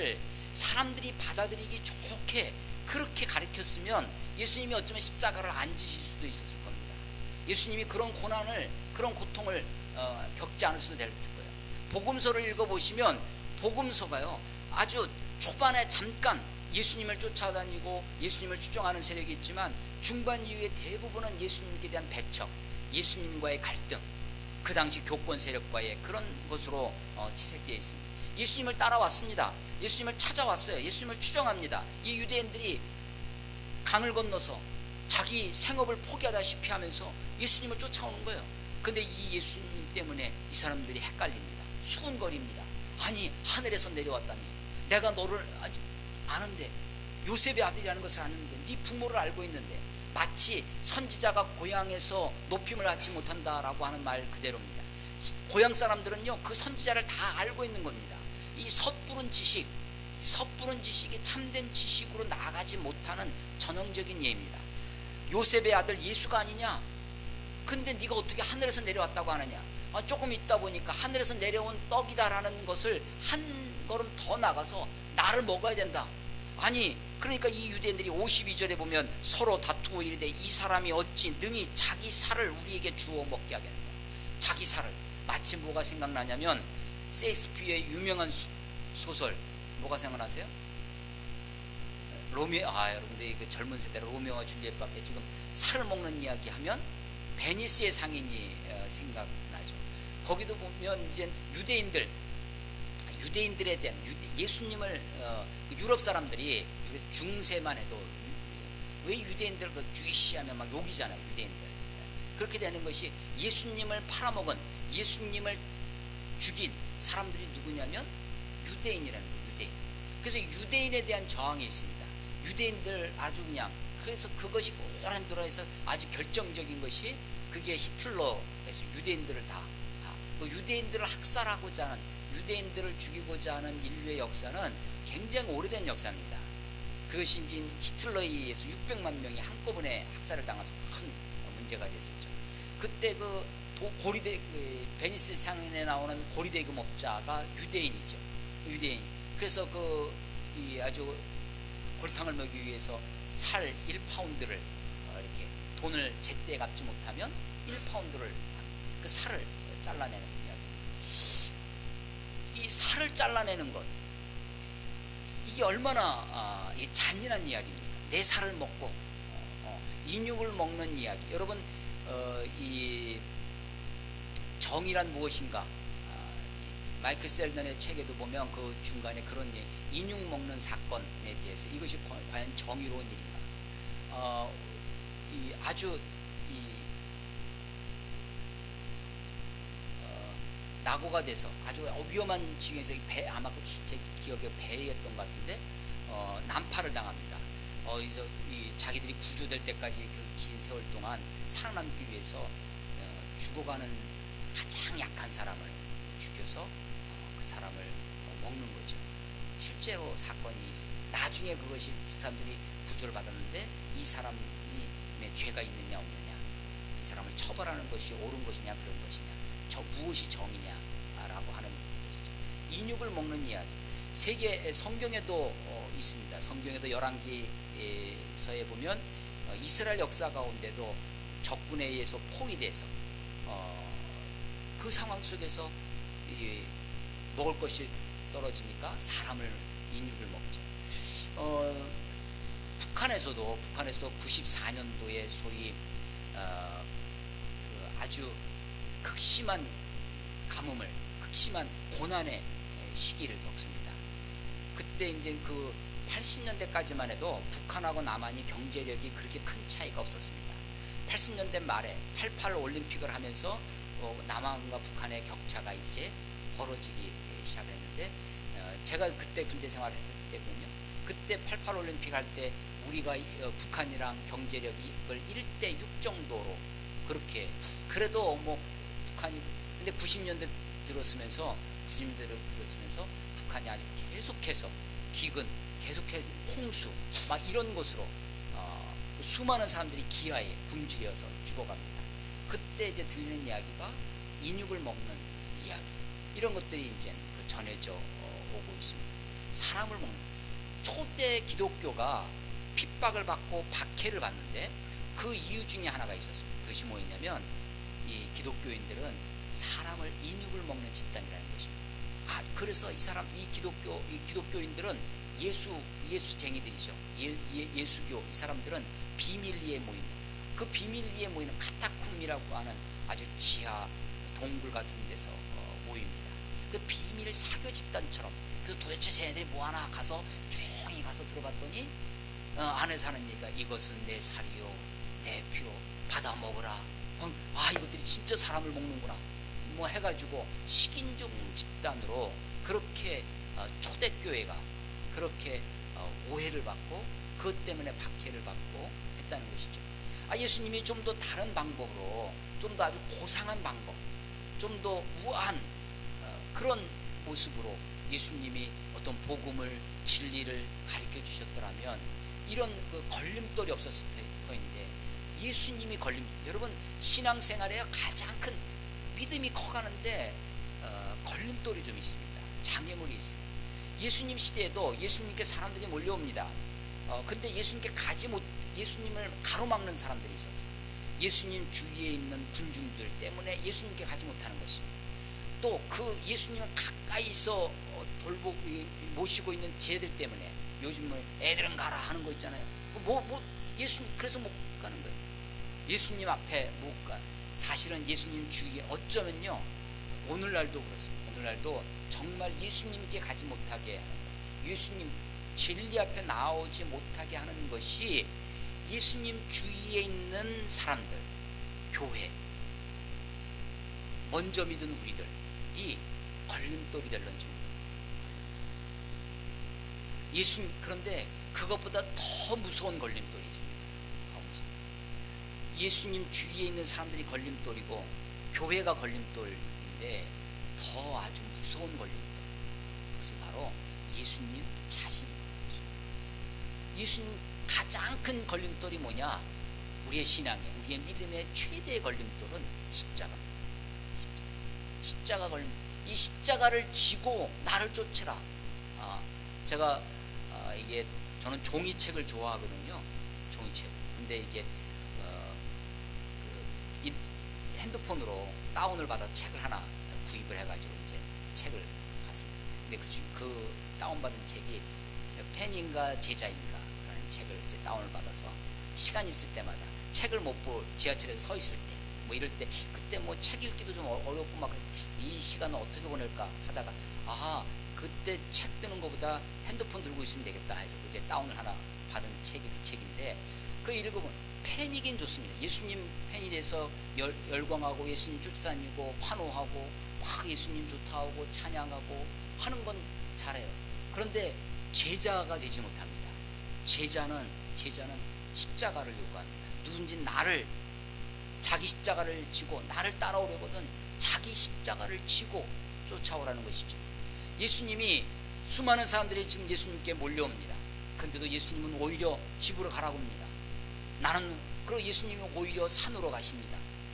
사람들이 받아들이기 좋게 그렇게 가르쳤으면 예수님이 어쩌면 십자가를 안 지실 수도 있었을 겁니다. 예수님이 그런 고난을, 그런 고통을 어, 겪지 않을 수도 됐을 거예요. 복음서를 읽어보시면 복음서가요, 아주 초반에 잠깐 예수님을 쫓아다니고 예수님을 추종하는 세력이 있지만 중반 이후에 대부분은 예수님께 대한 배척, 예수님과의 갈등, 그 당시 교권 세력과의 그런 것으로 어, 채색되어 있습니다. 예수님을 따라왔습니다. 예수님을 찾아왔어요. 예수님을 추종합니다. 이 유대인들이 강을 건너서 자기 생업을 포기하다시피 하면서 예수님을 쫓아오는 거예요. 근데 이 예수님 때문에 이 사람들이 헷갈립니다. 수군거립니다. 아니, 하늘에서 내려왔다니, 내가 너를 아는데, 요셉의 아들이라는 것을 아는데, 네 부모를 알고 있는데, 마치 선지자가 고향에서 높임을 받지 못한다라고 하는 말 그대로입니다. 고향 사람들은요, 그 선지자를 다 알고 있는 겁니다. 이 섣부른 지식, 섣부른 지식이 참된 지식으로 나아가지 못하는 전형적인 예입니다. 요셉의 아들 예수가 아니냐? 근데 네가 어떻게 하늘에서 내려왔다고 하느냐? 아, 조금 있다 보니까 하늘에서 내려온 떡이다라는 것을 한 걸음 더 나가서 나를 먹어야 된다. 아니, 그러니까 이 유대인들이 오십이 절에 보면 서로 다투고 이르되 이 사람이 어찌 능히 자기 살을 우리에게 주어 먹게 하겠느냐. 자기 살을. 마치 뭐가 생각나냐면 셰익스피어의 유명한 소설 뭐가 생각나세요? 로미오. 아, 여러분들 그 젊은 세대 로미오와 줄리엣밖에 지금 살을 먹는 이야기 하면 베니스의 상인이 생각나죠. 거기도 보면 이제 유대인들, 유대인들에 대한 유대, 예수님을 어, 유럽 사람들이 중세만 해도 왜 유대인들 그 주이시하면 막 욕이잖아요. 유대인들. 그렇게 되는 것이 예수님을 팔아먹은, 예수님을 죽인 사람들이 누구냐면 유대인이라는 거예요. 유대인. 그래서 유대인에 대한 저항이 있습니다. 유대인들 아주 그냥, 그래서 그것이 오랜 도로에서 아주 결정적인 것이 그게 히틀러에서 유대인들을 다, 유대인들을 학살하고자 하는, 유대인들을 죽이고자 하는 인류의 역사는 굉장히 오래된 역사입니다. 그것이 이제 히틀러에 의해서 육백만 명이 한꺼번에 학살을 당해서 큰 문제가 됐었죠. 그때 그 도, 고리대, 그 베니스 상인에 나오는 고리대금업자가 유대인이죠. 유대인. 그래서 그 이 아주 골탕을 먹이기 위해서 살 일 파운드를 어, 이렇게 돈을 제때 갚지 못하면 일 파운드를 그 살을 잘라내는 이야기. 이 살을 잘라내는 것, 이게 얼마나 어, 이게 잔인한 이야기입니까? 내 살을 먹고 어, 어, 인육을 먹는 이야기. 여러분, 어, 이 정의란 무엇인가? 아, 마이클 셀던의 책에도 보면 그 중간에 그런 예, 인육 먹는 사건에 대해서 이것이 과연 정의로운 일인가? 어, 이 아주 이 어, 낙오가 돼서 아주 위험한 지경에서 배, 아마 그 제 기억에 배였던 것 같은데 어, 난파를 당합니다. 어, 이제 이 자기들이 구조될 때까지 그 긴 세월 동안 살아남기 위해서 어, 죽어가는 가장 약한 사람을 죽여서 어, 그 사람을 어, 먹는 거죠. 실제로 사건이 있습니다. 나중에 그것이 사람들이 구조를 받았는데 이 사람이 죄가 있느냐 없느냐, 이 사람을 처벌하는 것이 옳은 것이냐 그런 것이냐, 저 무엇이 정이냐라고 하는 것이죠. 인육을 먹는 이야기. 세계 성경에도 어, 있습니다. 성경에도 열왕기서에 보면 어, 이스라엘 역사 가운데도 적군에 의해서 포위돼서 어, 그 상황 속에서 이, 먹을 것이 떨어지니까 사람을 인육을 먹죠. 어, 북한에서도 북한에서도 구십사 년도에 소위 어, 그 아주 극심한 가뭄을, 극심한 고난의 시기를 겪습니다. 그때 이제 그 팔십 년대까지만 해도 북한하고 남한이 경제력이 그렇게 큰 차이가 없었습니다. 팔십 년대 말에 팔십팔 올림픽을 하면서 어, 남한과 북한의 격차가 이제 벌어지기 시작을 했는데 어, 제가 그때 군대 생활을 했을 때군요. 그때 팔십팔 올림픽 할 때 우리가 어, 북한이랑 경제력이 그걸 일 대 육 정도로 그렇게, 그래도 뭐 북한이, 근데 구십 년대 들었으면서 구십 년대 들었으면서 북한이 아주 계속해서 기근, 계속해서 홍수 막 이런 것으로 어, 수많은 사람들이 기아에 굶주려서 죽어갑니다. 그때 이제 들리는 이야기가 인육을 먹는 이야기, 이런 것들이 이제 그 전해져 어, 오고 있습니다. 사람을 먹는, 초대 기독교가 핍박을 받고 박해를 받는데 그 이유 중에 하나가 있었습니다. 그것이 뭐였냐면 이 기독교인들은 사람을 인육을 먹는 집단이라는 것입니다. 아, 그래서 이 사람, 이 기독교, 이 기독교인들은 예수, 예수쟁이들이죠. 예, 예, 예수교, 이 사람들은 비밀리에 모이는, 그 비밀리에 모이는 카타쿰이라고 하는 아주 지하 동굴 같은 데서 어, 모입니다. 그 비밀 사교 집단처럼. 그래서 도대체 쟤네들이 뭐하나 가서 조용히 가서 들어봤더니 어, 안에 사는 얘기가 이것은 내 살이요 내 피로 받아 먹으라. 어, 아, 이것들이 진짜 사람을 먹는구나 뭐 해가지고 식인종 집단으로 그렇게 어, 초대교회가 그렇게 어, 오해를 받고 그것 때문에 박해를 받고 했다는 것이죠. 아, 예수님이 좀 더 다른 방법으로 좀 더 아주 고상한 방법, 좀 더 우아한 어, 그런 모습으로 예수님이 어떤 복음을 진리를 가르쳐 주셨더라면 이런 그 걸림돌이 없었을 터인데 예수님이 걸림. 여러분 신앙생활에 가장 큰 믿음이 커가는데 어, 걸림돌이 좀 있습니다. 장애물이 있습니다. 예수님 시대에도 예수님께 사람들이 몰려옵니다. 어, 근데 예수님께 가지 못, 예수님을 가로막는 사람들이 있었어요. 예수님 주위에 있는 군중들 때문에 예수님께 가지 못하는 것입니다. 또 그 예수님을 가까이서 돌보 모시고 있는 쟤들 때문에 요즘은 애들은 가라 하는 거 있잖아요. 뭐, 뭐 예수님 그래서 못 가는 거예요. 예수님 앞에 못 가. 사실은 예수님 주위에 어쩌면요 오늘날도 그렇습니다. 오늘날도 정말 예수님께 가지 못하게 하는 거예요. 예수님 진리 앞에 나오지 못하게 하는 것이 예수님 주위에 있는 사람들, 교회, 먼저 믿은 우리들이 걸림돌이 될런지. 예수님, 그런데 그것보다 더 무서운 걸림돌이 있습니다. 더 무서운. 예수님 주위에 있는 사람들이 걸림돌이고 교회가 걸림돌인데 더 아주 무서운 걸림돌. 그것은 바로 예수님 자신입니다. 예수님 가장 큰 걸림돌이 뭐냐? 우리의 신앙에, 우리의 믿음의 최대의 걸림돌은 십자가입니다. 십자가. 십자가 걸림. 이 십자가를 지고 나를 쫓으라. 아, 제가 아, 이게 저는 종이책을 좋아하거든요. 종이책. 근데 이게 어, 그 인, 핸드폰으로 다운을 받아 책을 하나 구입을 해가지고 이제 책을 봤어요. 근데 그, 그 다운받은 책이 팬인가 제자인가 라는 책을 이제 다운을 받아서 시간 있을 때마다 책을 못 볼 지하철에서 서 있을 때 뭐 이럴 때 그때 뭐 책 읽기도 좀 어렵고 막 이 시간을 어떻게 보낼까 하다가 아하 그때 책 뜨는 것보다 핸드폰 들고 있으면 되겠다 해서 이제 다운을 하나 받은 책이 그 책인데 그 읽어보면 팬이긴 좋습니다. 예수님 팬이 돼서 열, 열광하고 예수님 쫓아다니고 환호하고 막 예수님 좋다 하고 찬양하고 하는 건 잘해요. 그런데 제자가 되지 못합니다. 제자는 제자는 십자가를 요구합니다. 누군지 나를 자기 십자가를 지고 나를 따라오려거든 자기 십자가를 지고 쫓아오라는 것이죠. 예수님이 수많은 사람들이 지금 예수님께 몰려옵니다. 근데도 예수님은 오히려 집으로 가라고 합니다. 나는 그리고 예수님은 오히려 산으로 가십니다.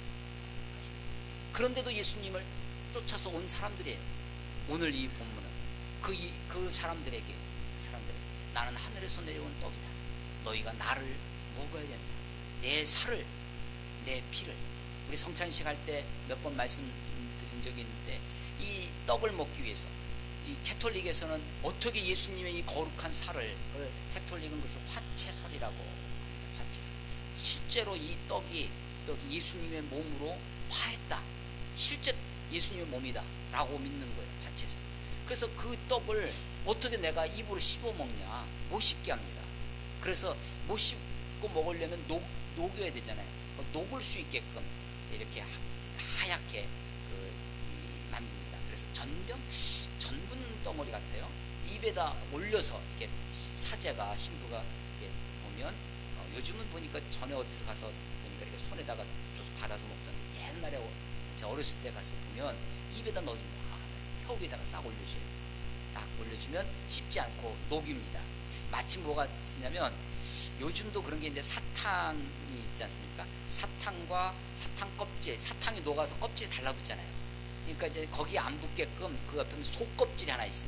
그런데도 예수님을 쫓아서 온 사람들이에요. 오늘 이 본문은 그, 그 사람들에게 그 사람들 나는 하늘에서 내려온 떡이다. 너희가 나를 먹어야 된다. 내 살을 내 피를. 우리 성찬식 할 때 몇 번 말씀드린 적이 있는데 이 떡을 먹기 위해서 이 캐톨릭에서는 어떻게 예수님의 이 거룩한 살을 그 캐톨릭은 그것을 화채설이라고 합니다. 화채설. 실제로 이 떡이 떡이 예수님의 몸으로 화했다. 실제 예수님의 몸이다 라고 믿는 거예요. 화채설. 그래서 그 떡을 어떻게 내가 입으로 씹어 먹냐? 못 씹게 합니다. 그래서 못 씹고 먹으려면 녹, 녹여야 되잖아요. 녹을 수 있게끔 이렇게 하얗게 그, 이, 만듭니다. 그래서 전병, 전분 덩어리 같아요. 입에다 올려서 이렇게 사제가 신부가 이렇게 보면 어, 요즘은 보니까 전에 어디서 가서 보니까 이렇게 손에다가 줘서 받아서 먹던 옛날에 제가 어렸을 때 가서 보면 입에다 넣어주면 아, 혀 위에다가 싹 올려줘요. 딱 올려주면 씹지 않고 녹입니다. 마침 뭐가 있냐면 요즘도 그런 게 있는데 사탕이 있지 않습니까? 사탕과 사탕 껍질, 사탕이 녹아서 껍질이 달라붙잖아요. 그러니까 이제 거기 안 붙게끔 그 옆에 속껍질이 하나 있습니다.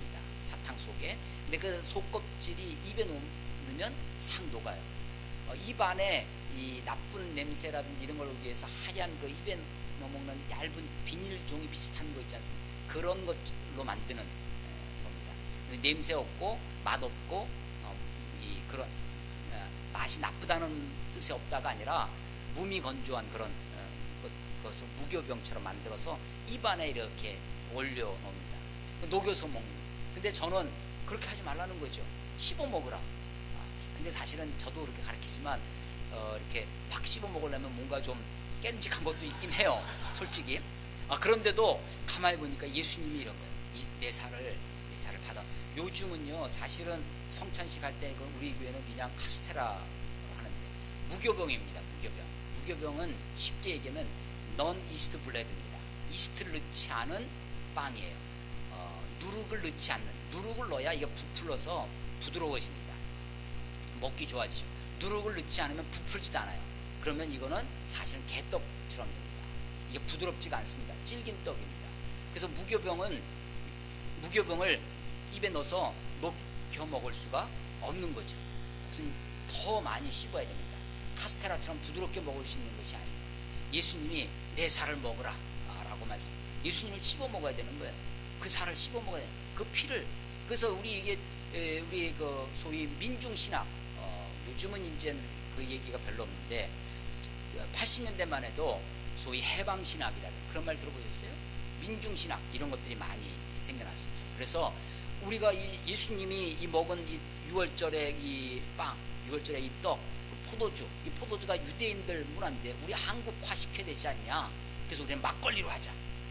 사탕 속에. 근데 그 속껍질이 입에 넣으면 상 녹아요. 어, 입 안에 이 나쁜 냄새라든지 이런 걸 위해서 하얀 그 입에 넣어먹는 얇은 비닐 종이 비슷한 거 있지 않습니까? 그런 것로 만드는 에, 겁니다. 냄새 없고 맛 없고 어, 이 그런 어, 맛이 나쁘다는 뜻이 없다가 아니라 무미 건조한 그런 어, 것, 것을 무교병처럼 만들어서 입 안에 이렇게 올려 놓습니다. 녹여서 먹는. 근데 저는 그렇게 하지 말라는 거죠. 씹어 먹으라. 아, 근데 사실은 저도 그렇게 가르치지만 어, 이렇게 막 씹어 먹으려면 뭔가 좀 깨름직한 것도 있긴 해요. 솔직히. 아, 그런데도 가만히 보니까 예수님이 이런 거예요. 이 내 살을 내 살을 받아. 요즘은요 사실은 성찬식 할 때 우리 교회는 그냥 카스테라로 하는데 무교병입니다. 무교병. 무교병은 쉽게 얘기하면 넌 이스트 블레드입니다. 이스트를 넣지 않은 빵이에요. 어, 누룩을 넣지 않는. 누룩을 넣어야 이게 부풀어서 부드러워집니다. 먹기 좋아지죠. 누룩을 넣지 않으면 부풀지도 않아요. 그러면 이거는 사실은 개떡처럼 됩니다. 이게 부드럽지가 않습니다. 질긴 떡입니다. 그래서 무교병은 무교병을 입에 넣어서 녹여 먹을 수가 없는 거죠. 무슨 더 많이 씹어야 됩니다. 카스테라처럼 부드럽게 먹을 수 있는 것이 아니에요. 예수님이 내 살을 먹으라 라고 말씀. 예수님을 씹어 먹어야 되는 거예요. 그 살을 씹어 먹어야 돼요. 그 피를. 그래서 우리 이게 에, 우리 그 소위 민중신학 어, 요즘은 이제 그 얘기가 별로 없는데 팔십 년대만 해도 소위 해방신학이라든 그런 말 들어보셨어요? 민중신학 이런 것들이 많이 생겨났습니다. 그래서 우리가 이 예수님이 이 먹은 이 유월절의 이 빵, 유월절의 이 떡, 그 포도주, 이 포도주가 유대인들 문화인데 우리 한국화 시켜야 되지 않냐? 그래서 우리는 막걸리로 하자.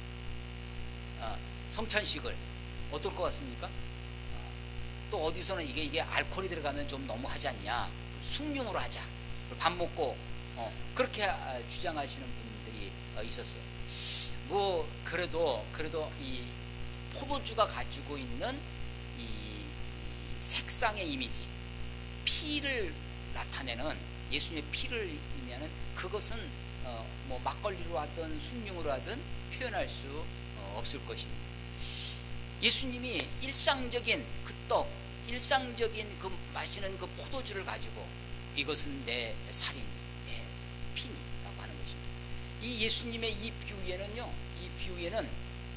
어, 성찬식을 어떨 것 같습니까? 어, 또 어디서는 이게 이게 알코올이 들어가면 좀 너무하지 않냐? 숭늉으로 하자. 밥 먹고 어, 그렇게 주장하시는 분들이 어, 있었어요. 뭐 그래도 그래도 이 포도주가 가지고 있는 이, 이 색상의 이미지, 피를 나타내는 예수님의 피를 이면은 그것은 어, 뭐 막걸리로 하든 숭늉으로 하든 표현할 수 어, 없을 것입니다. 예수님이 일상적인 그 떡, 일상적인 그 마시는 그 포도주를 가지고 이것은 내 살인, 내 피니라고 하는 것입니다. 이 예수님의 이 비유에는요, 이 비유에는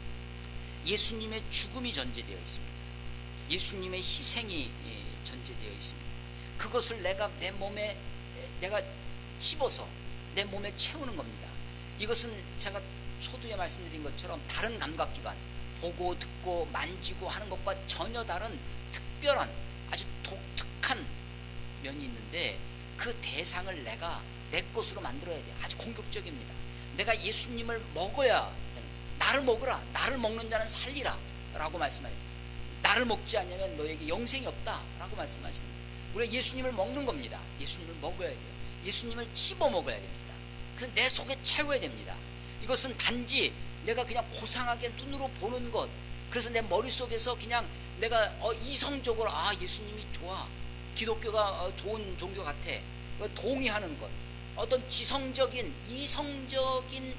예수님의 죽음이 전제되어 있습니다. 예수님의 희생이 전제되어 있습니다. 그것을 내가 내 몸에 내가 씹어서 내 몸에 채우는 겁니다. 이것은 제가 초두에 말씀드린 것처럼 다른 감각기관, 보고 듣고 만지고 하는 것과 전혀 다른 특별한 아주 독특한 면이 있는데 그 대상을 내가 내 것으로 만들어야 돼. 아주 공격적입니다. 내가 예수님을 먹어야 나를 먹으라. 나를 먹는 자는 살리라 라고 말씀하세요. 나를 먹지 않으면 너에게 영생이 없다 라고 말씀하시는 거예요. 우리가 예수님을 먹는 겁니다. 예수님을 먹어야 돼요. 예수님을 씹어 먹어야 됩니다. 그래서 내 속에 채워야 됩니다. 이것은 단지 내가 그냥 고상하게 눈으로 보는 것, 그래서 내 머릿속에서 그냥 내가 어, 이성적으로 아 예수님이 좋아, 기독교가 어, 좋은 종교 같아, 동의하는 것, 어떤 지성적인 이성적인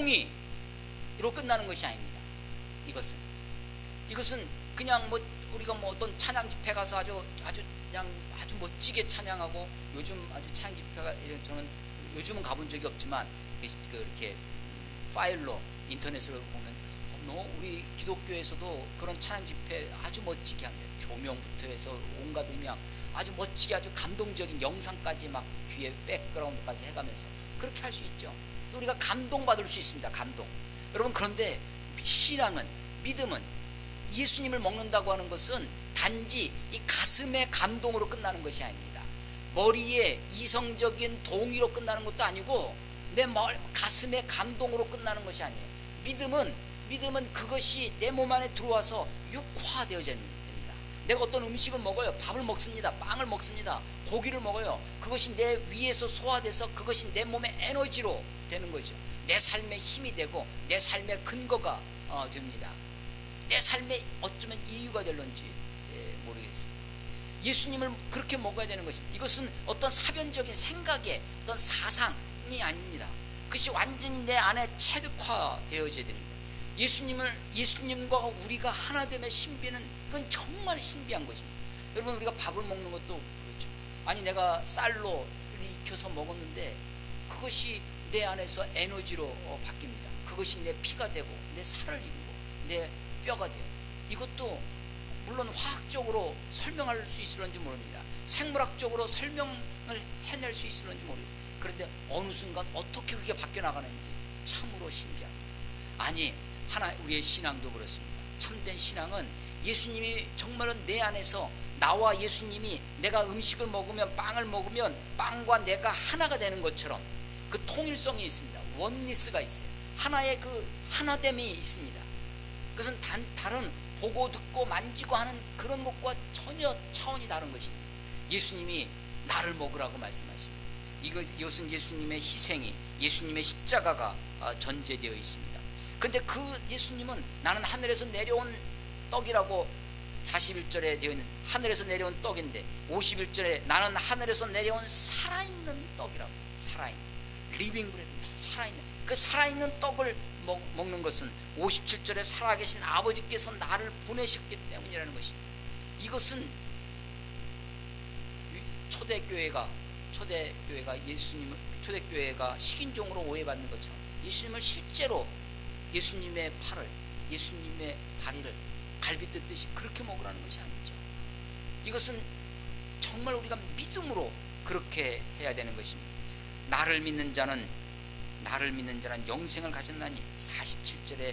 동의로 끝나는 것이 아닙니다. 이것은 이것은 그냥 뭐 우리가 뭐 어떤 찬양 집회 가서 아주 아주 그냥 아주 멋지게 찬양하고, 요즘 아주 찬양 집회가 저는 요즘은 가본 적이 없지만 그렇게 파일로 인터넷으로 보면 너 우리 기독교에서도 그런 찬양 집회 아주 멋지게 합니다. 조명부터 해서 온갖 음향 아주 멋지게 아주 감동적인 영상까지 막 뒤에 백그라운드까지 해가면서 그렇게 할 수 있죠. 우리가 감동받을 수 있습니다. 감동. 여러분, 그런데 신앙은, 믿음은 예수님을 먹는다고 하는 것은 단지 이 가슴의 감동으로 끝나는 것이 아닙니다. 머리에 이성적인 동의로 끝나는 것도 아니고 내 가슴의 감동으로 끝나는 것이 아니에요. 믿음은 믿음은 그것이 내 몸 안에 들어와서 육화되어져야 됩니다. 내가 어떤 음식을 먹어요. 밥을 먹습니다. 빵을 먹습니다. 고기를 먹어요. 그것이 내 위에서 소화돼서 그것이 내 몸의 에너지로 되는 거죠. 내 삶의 힘이 되고 내 삶의 근거가 어, 됩니다. 내 삶의 어쩌면 이유가 될런지 예, 모르겠습니다. 예수님을 그렇게 먹어야 되는 것입니다. 이것은 어떤 사변적인 생각의 어떤 사상이 아닙니다. 그것이 완전히 내 안에 체득화되어져야 됩니다. 예수님을 예수님과 우리가 하나됨의 신비는 이건 정말 신비한 것입니다. 여러분 우리가 밥을 먹는 것도 그렇죠. 아니 내가 쌀로 익혀서 먹었는데 그것이 내 안에서 에너지로 어, 바뀝니다. 그것이 내 피가 되고 내 살을 이루고 내 뼈가 돼요. 이것도 물론 화학적으로 설명할 수 있을런지 모릅니다. 생물학적으로 설명을 해낼 수 있을런지 모르겠어요. 그런데 어느 순간 어떻게 그게 바뀌어 나가는지 참으로 신비합니다. 아니 하나 우리의 신앙도 그렇습니다. 참된 신앙은 예수님이 정말로 내 안에서 나와 예수님이 내가 음식을 먹으면 빵을 먹으면 빵과 내가 하나가 되는 것처럼 그 통일성이 있습니다. 원리스가 있어요. 하나의 그 하나됨이 있습니다. 그것은 단, 다른 보고 듣고 만지고 하는 그런 것과 전혀 차원이 다른 것입니다. 예수님이 나를 먹으라고 말씀하십니다. 이거, 이것은 예수님의 희생이 예수님의 십자가가 전제되어 있습니다. 그런데 그 예수님은 나는 하늘에서 내려온 떡이라고 사십일 절에 되어 있는 하늘에서 내려온 떡인데 오십일 절에 나는 하늘에서 내려온 살아있는 떡이라고 살아있는 리빙 브레드 살아있는 그 살아있는 떡을 먹, 먹는 것은 오십칠 절에 살아계신 아버지께서 나를 보내셨기 때문이라는 것입니다. 이것은 초대교회가 초대교회가 예수님을 초대교회가 식인종으로 오해받는 것처럼 예수님을 실제로 예수님의 팔을 예수님의 다리를 갈비 뜯듯이 그렇게 먹으라는 것이 아니죠. 이것은 정말 우리가 믿음으로 그렇게 해야 되는 것입니다. 나를 믿는 자는 나를 믿는 자는 영생을 가졌나니 사십칠 절에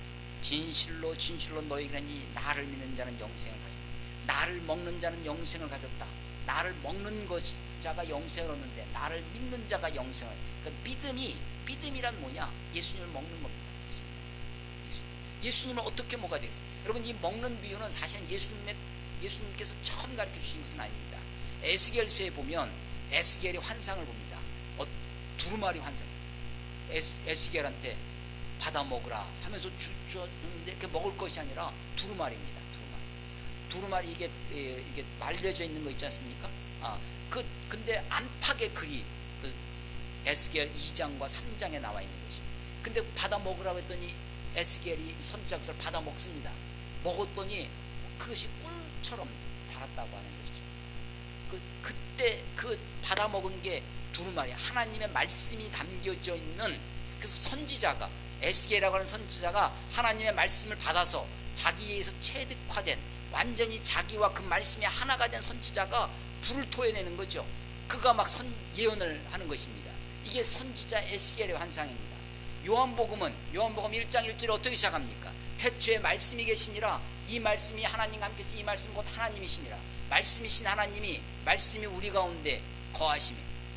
진실로 진실로 너희에게 이르노니 나를 믿는 자는 영생을 가졌다. 나를 먹는 자는 영생을 가졌다. 나를 먹는 것 자가 영생을 얻는데 나를 믿는 자가 영생을. 그러니까 믿음이 믿음이란 뭐냐? 예수님을 먹는 겁니다. 예수님. 예수님. 예수님을 어떻게 먹어야 되겠습니까? 여러분 이 먹는 비유는 사실 예수님의 예수님께서 처음 가르쳐 주신 것은 아닙니다. 에스겔서에 보면 에스겔이 환상을 봅니다. 어, 두루마리 환상. 에스, 에스겔한테 받아 먹으라 하면서 주는데 그 먹을 것이 아니라 두루마리입니다. 두루마리. 두루마리 이게 에, 이게 말려져 있는 거 있지 않습니까? 아, 그 근데 안팎의 글이 그 에스겔 이 장과 삼 장에 나와 있는 것입니다. 근데 받아 먹으라고 했더니 에스겔이 선지자를 받아 먹습니다. 먹었더니 그것이 꿀처럼 달았다고 하는 것이죠. 그 그때 그 받아 먹은 게 두루마리 하나님의 말씀이 담겨져 있는 그래서 선지자가 에스겔이라고 하는 선지자가 하나님의 말씀을 받아서 자기에서 체득화된 완전히 자기와 그 말씀이 하나가 된 선지자가 불을 토해내는 거죠. 그가 막 선, 예언을 하는 것입니다. 이게 선지자 에스겔의 환상입니다. 요한복음은 요한복음 일 장 일 절에 어떻게 시작합니까? 태초에 말씀이 계시니라 이 말씀이 하나님과 함께 있으니 이 말씀은 곧 하나님이시니라. 말씀이신 하나님이 말씀이 우리 가운데 거하시며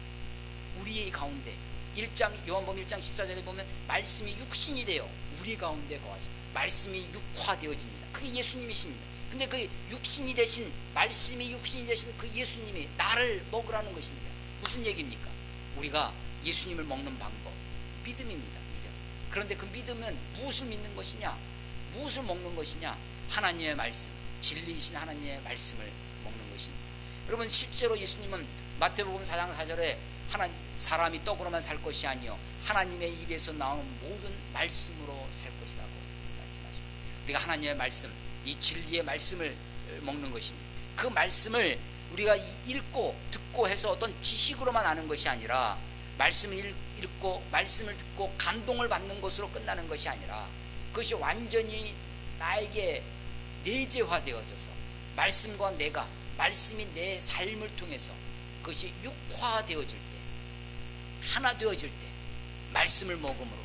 우리의 가운데 일 장 요한복음 일 장 십사 절에 보면 말씀이 육신이 되어 우리 가운데 거하시며 말씀이 육화되어집니다. 그게 예수님이십니다. 근데 그 육신이 되신 말씀이 육신이 되신 그 예수님이 나를 먹으라는 것입니다. 무슨 얘기입니까? 우리가 예수님을 먹는 방법 믿음입니다. 믿음. 그런데 그 믿음은 무엇을 믿는 것이냐? 무엇을 먹는 것이냐? 하나님의 말씀 진리이신 하나님의 말씀을 먹는 것입니다. 여러분 실제로 예수님은 마태복음 사 장 사 절에 하나, 사람이 떡으로만 살 것이 아니요 하나님의 입에서 나오는 모든 말씀으로 살 것이라고 말씀하십니다. 우리가 하나님의 말씀 이 진리의 말씀을 먹는 것입니다. 그 말씀을 우리가 읽고 듣고 해서 어떤 지식으로만 아는 것이 아니라 말씀을 읽고 말씀을 듣고 감동을 받는 것으로 끝나는 것이 아니라 그것이 완전히 나에게 내재화되어져서 말씀과 내가 말씀이 내 삶을 통해서 그것이 육화되어질 때 하나 되어질 때 말씀을 먹음으로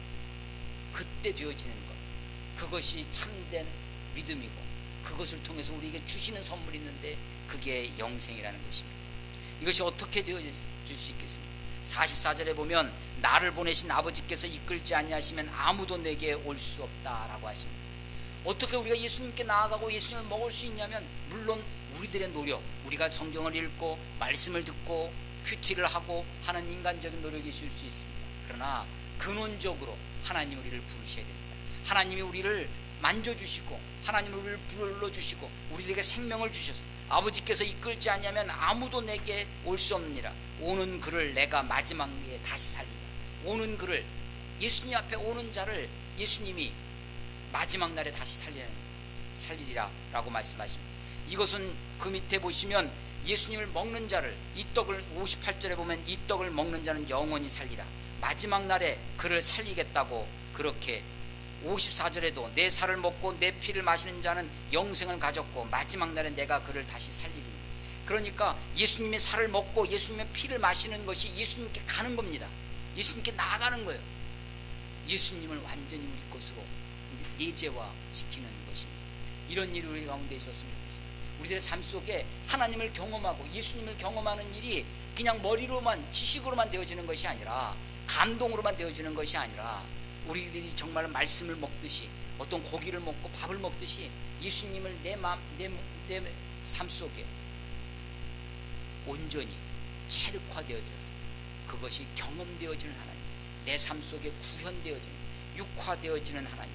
그때 되어지는 것 그것이 참된 믿음이고 그것을 통해서 우리에게 주시는 선물이 있는데 그게 영생이라는 것입니다. 이것이 어떻게 되어질 수 있겠습니까? 사십사 절에 보면 나를 보내신 아버지께서 이끌지 아니하시면 아무도 내게 올 수 없다라고 하십니다. 어떻게 우리가 예수님께 나아가고 예수님을 먹을 수 있냐면 물론 우리들의 노력 우리가 성경을 읽고 말씀을 듣고 큐티를 하고 하는 인간적인 노력이 있을 수 있습니다. 그러나 근원적으로 하나님 우리를 부르셔야 됩니다. 하나님이 우리를 만져주시고 하나님 우리를 불러주시고 우리에게 생명을 주셔서 아버지께서 이끌지 않으면 아무도 내게 올 수 없느니라. 오는 그를 내가 마지막에 다시 살리라. 오는 그를 예수님 앞에 오는 자를 예수님이 마지막 날에 다시 살리는, 살리리라 라고 말씀하십니다. 이것은 그 밑에 보시면 예수님을 먹는 자를, 이 떡을 오십팔 절에 보면 이 떡을 먹는 자는 영원히 살리라, 마지막 날에 그를 살리겠다고 그렇게, 오십사 절에도 내 살을 먹고 내 피를 마시는 자는 영생을 가졌고 마지막 날에 내가 그를 다시 살리리니. 그러니까 예수님의 살을 먹고 예수님의 피를 마시는 것이 예수님께 가는 겁니다. 예수님께 나아가는 거예요. 예수님을 완전히 우리 것으로 내재화시키는 것입니다. 이런 일이 우리 가운데 있었으면 좋겠습니다. 우리들의 삶 속에 하나님을 경험하고 예수님을 경험하는 일이 그냥 머리로만, 지식으로만 되어지는 것이 아니라, 감동으로만 되어지는 것이 아니라, 우리들이 정말 말씀을 먹듯이, 어떤 고기를 먹고 밥을 먹듯이 예수님을 내 마음, 내, 내 삶 속에 온전히 체득화되어져서 그것이 경험되어지는 하나님, 내 삶 속에 구현되어지는, 육화되어지는 하나님.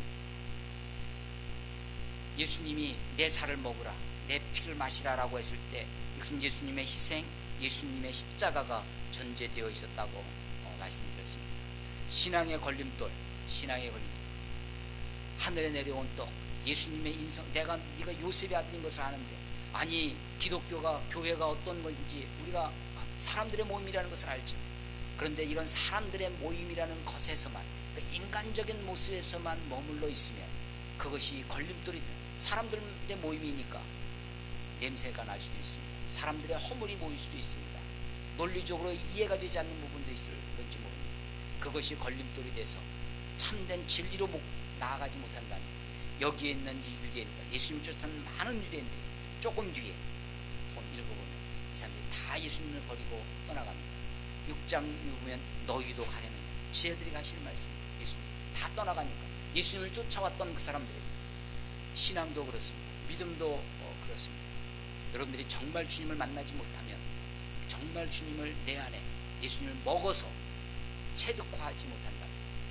예수님이 내 살을 먹으라, 내 피를 마시라 라고 했을 때 이것은 예수님의 희생, 예수님의 십자가가 전제되어 있었다고 어, 말씀드렸습니다. 신앙의 걸림돌, 신앙의 걸림돌, 하늘에 내려온 떡, 예수님의 인성. 내가 네가 요셉의 아들인 것을 아는데, 아니 기독교가, 교회가 어떤 건지 우리가 사람들의 모임이라는 것을 알죠. 그런데 이런 사람들의 모임이라는 것에서만, 그러니까 인간적인 모습에서만 머물러 있으면 그것이 걸림돌이 돼요. 사람들의 모임이니까 냄새가 날 수도 있습니다. 사람들의 허물이 보일 수도 있습니다. 논리적으로 이해가 되지 않는 부분도 있을지 모릅니다. 그것이 걸림돌이 돼서 참된 진리로 나아가지 못한다면, 여기에 있는 이 유대인들, 예수님 쫓아는 많은 유대인들, 조금 뒤에 읽어보면 이 사람들이 다 예수님을 버리고 떠나갑니다. 육 장 보면 너희도 가려느냐, 지혜들이 가시는 말씀입니다. 예수님 다 떠나가니까 예수님을 쫓아왔던 그 사람들이, 신앙도 그렇습니다. 믿음도 어, 그렇습니다. 여러분들이 정말 주님을 만나지 못하면, 정말 주님을 내 안에 예수님을 먹어서 체득화하지 못한다,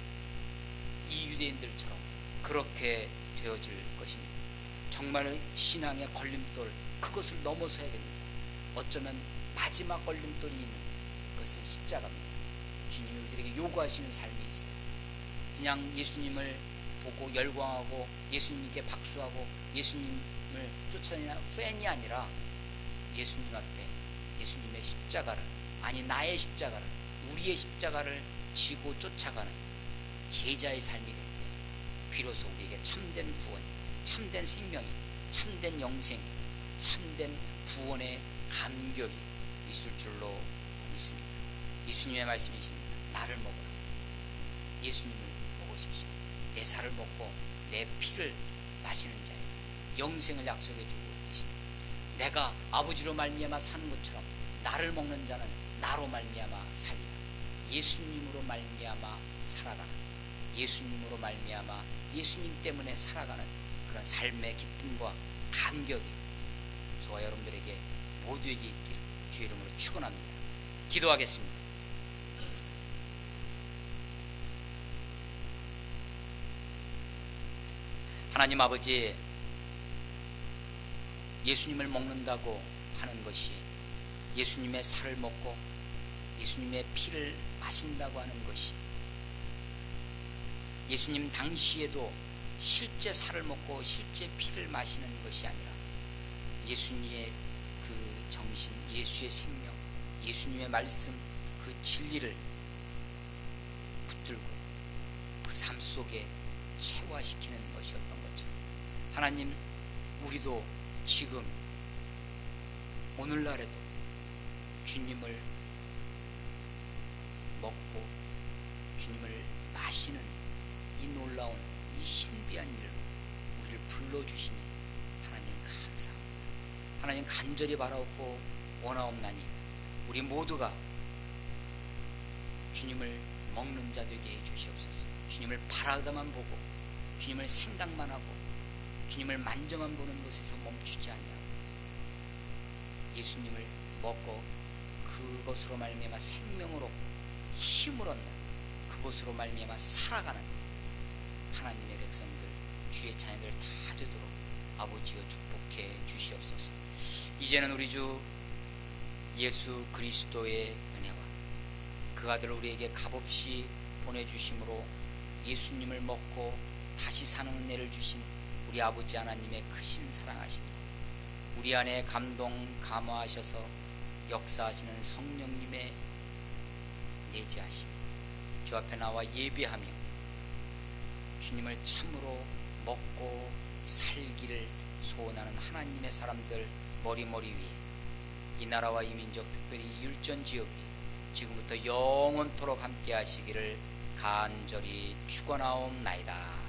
이 유대인들처럼 그렇게 되어질 것입니다. 정말 신앙의 걸림돌, 그것을 넘어서야 됩니다. 어쩌면 마지막 걸림돌이 있는 것은 십자가입니다. 주님이 우리에게 요구하시는 삶이 있어요. 그냥 예수님을 보고 열광하고 예수님께 박수하고 예수님을 쫓아내는 팬이 아니라, 예수님 앞에 예수님의 십자가를, 아니 나의 십자가를, 우리의 십자가를 지고 쫓아가는 제자의 삶이 될 때 비로소 우리에게 참된 구원이, 참된 생명이, 참된 영생이, 참된 구원의 감격이 있을 줄로 믿습니다. 예수님의 말씀이십니다. 나를 먹으라. 예수님을 먹으십시오. 내 살을 먹고 내 피를 마시는 자에게 영생을 약속해 주고 계십니다. 내가 아버지로 말미암아 사는 것처럼 나를 먹는 자는 나로 말미암아 살리라. 예수님으로 말미암아 살아가는, 예수님으로 말미암아 예수님 때문에 살아가는 그런 삶의 기쁨과 감격이 저와 여러분들에게 모두에게 있기를 주의 이름으로 축원합니다. 기도하겠습니다. 하나님 아버지, 예수님을 먹는다고 하는 것이, 예수님의 살을 먹고 예수님의 피를 마신다고 하는 것이, 예수님 당시에도 실제 살을 먹고 실제 피를 마시는 것이 아니라 예수님의 그 정신, 예수의 생명, 예수님의 말씀, 그 진리를 붙들고 그 삶 속에 체화시키는 것이었던 것처럼, 하나님 우리도 지금 오늘날에도 주님을 먹고 주님을 마시는 이 놀라운, 이 신비한 일로 우리를 불러주시니 하나님 감사합니다. 하나님 간절히 바라옵고 원하옵나니 우리 모두가 주님을 먹는 자 되게 해 주시옵소서. 주님을 바라다만 보고 주님을 생각만 하고 주님을 만져만 보는 것에서 멈추지 아니하고 예수님을 먹고 그것으로 말미암아 생명을 얻고 힘을 얻는, 그것으로 말미암아 살아가는 하나님의 백성들, 주의 자녀들 다 되도록 아버지여 축복해 주시옵소서. 이제는 우리 주 예수 그리스도의 은혜와 그 아들 우리에게 값없이 보내주심으로 예수님을 먹고 다시 사는 은혜를 주신 우리 아버지 하나님의 크신 사랑하심, 우리 안에 감동 감화하셔서 역사하시는 성령님의 내재하심, 주 앞에 나와 예배하며 주님을 참으로 먹고 살기를 소원하는 하나님의 사람들 머리머리 위에 이 나라와 이 민족, 특별히 이 율전 지역이 지금부터 영원토록 함께 하시기를 간절히 축원하옵나이다.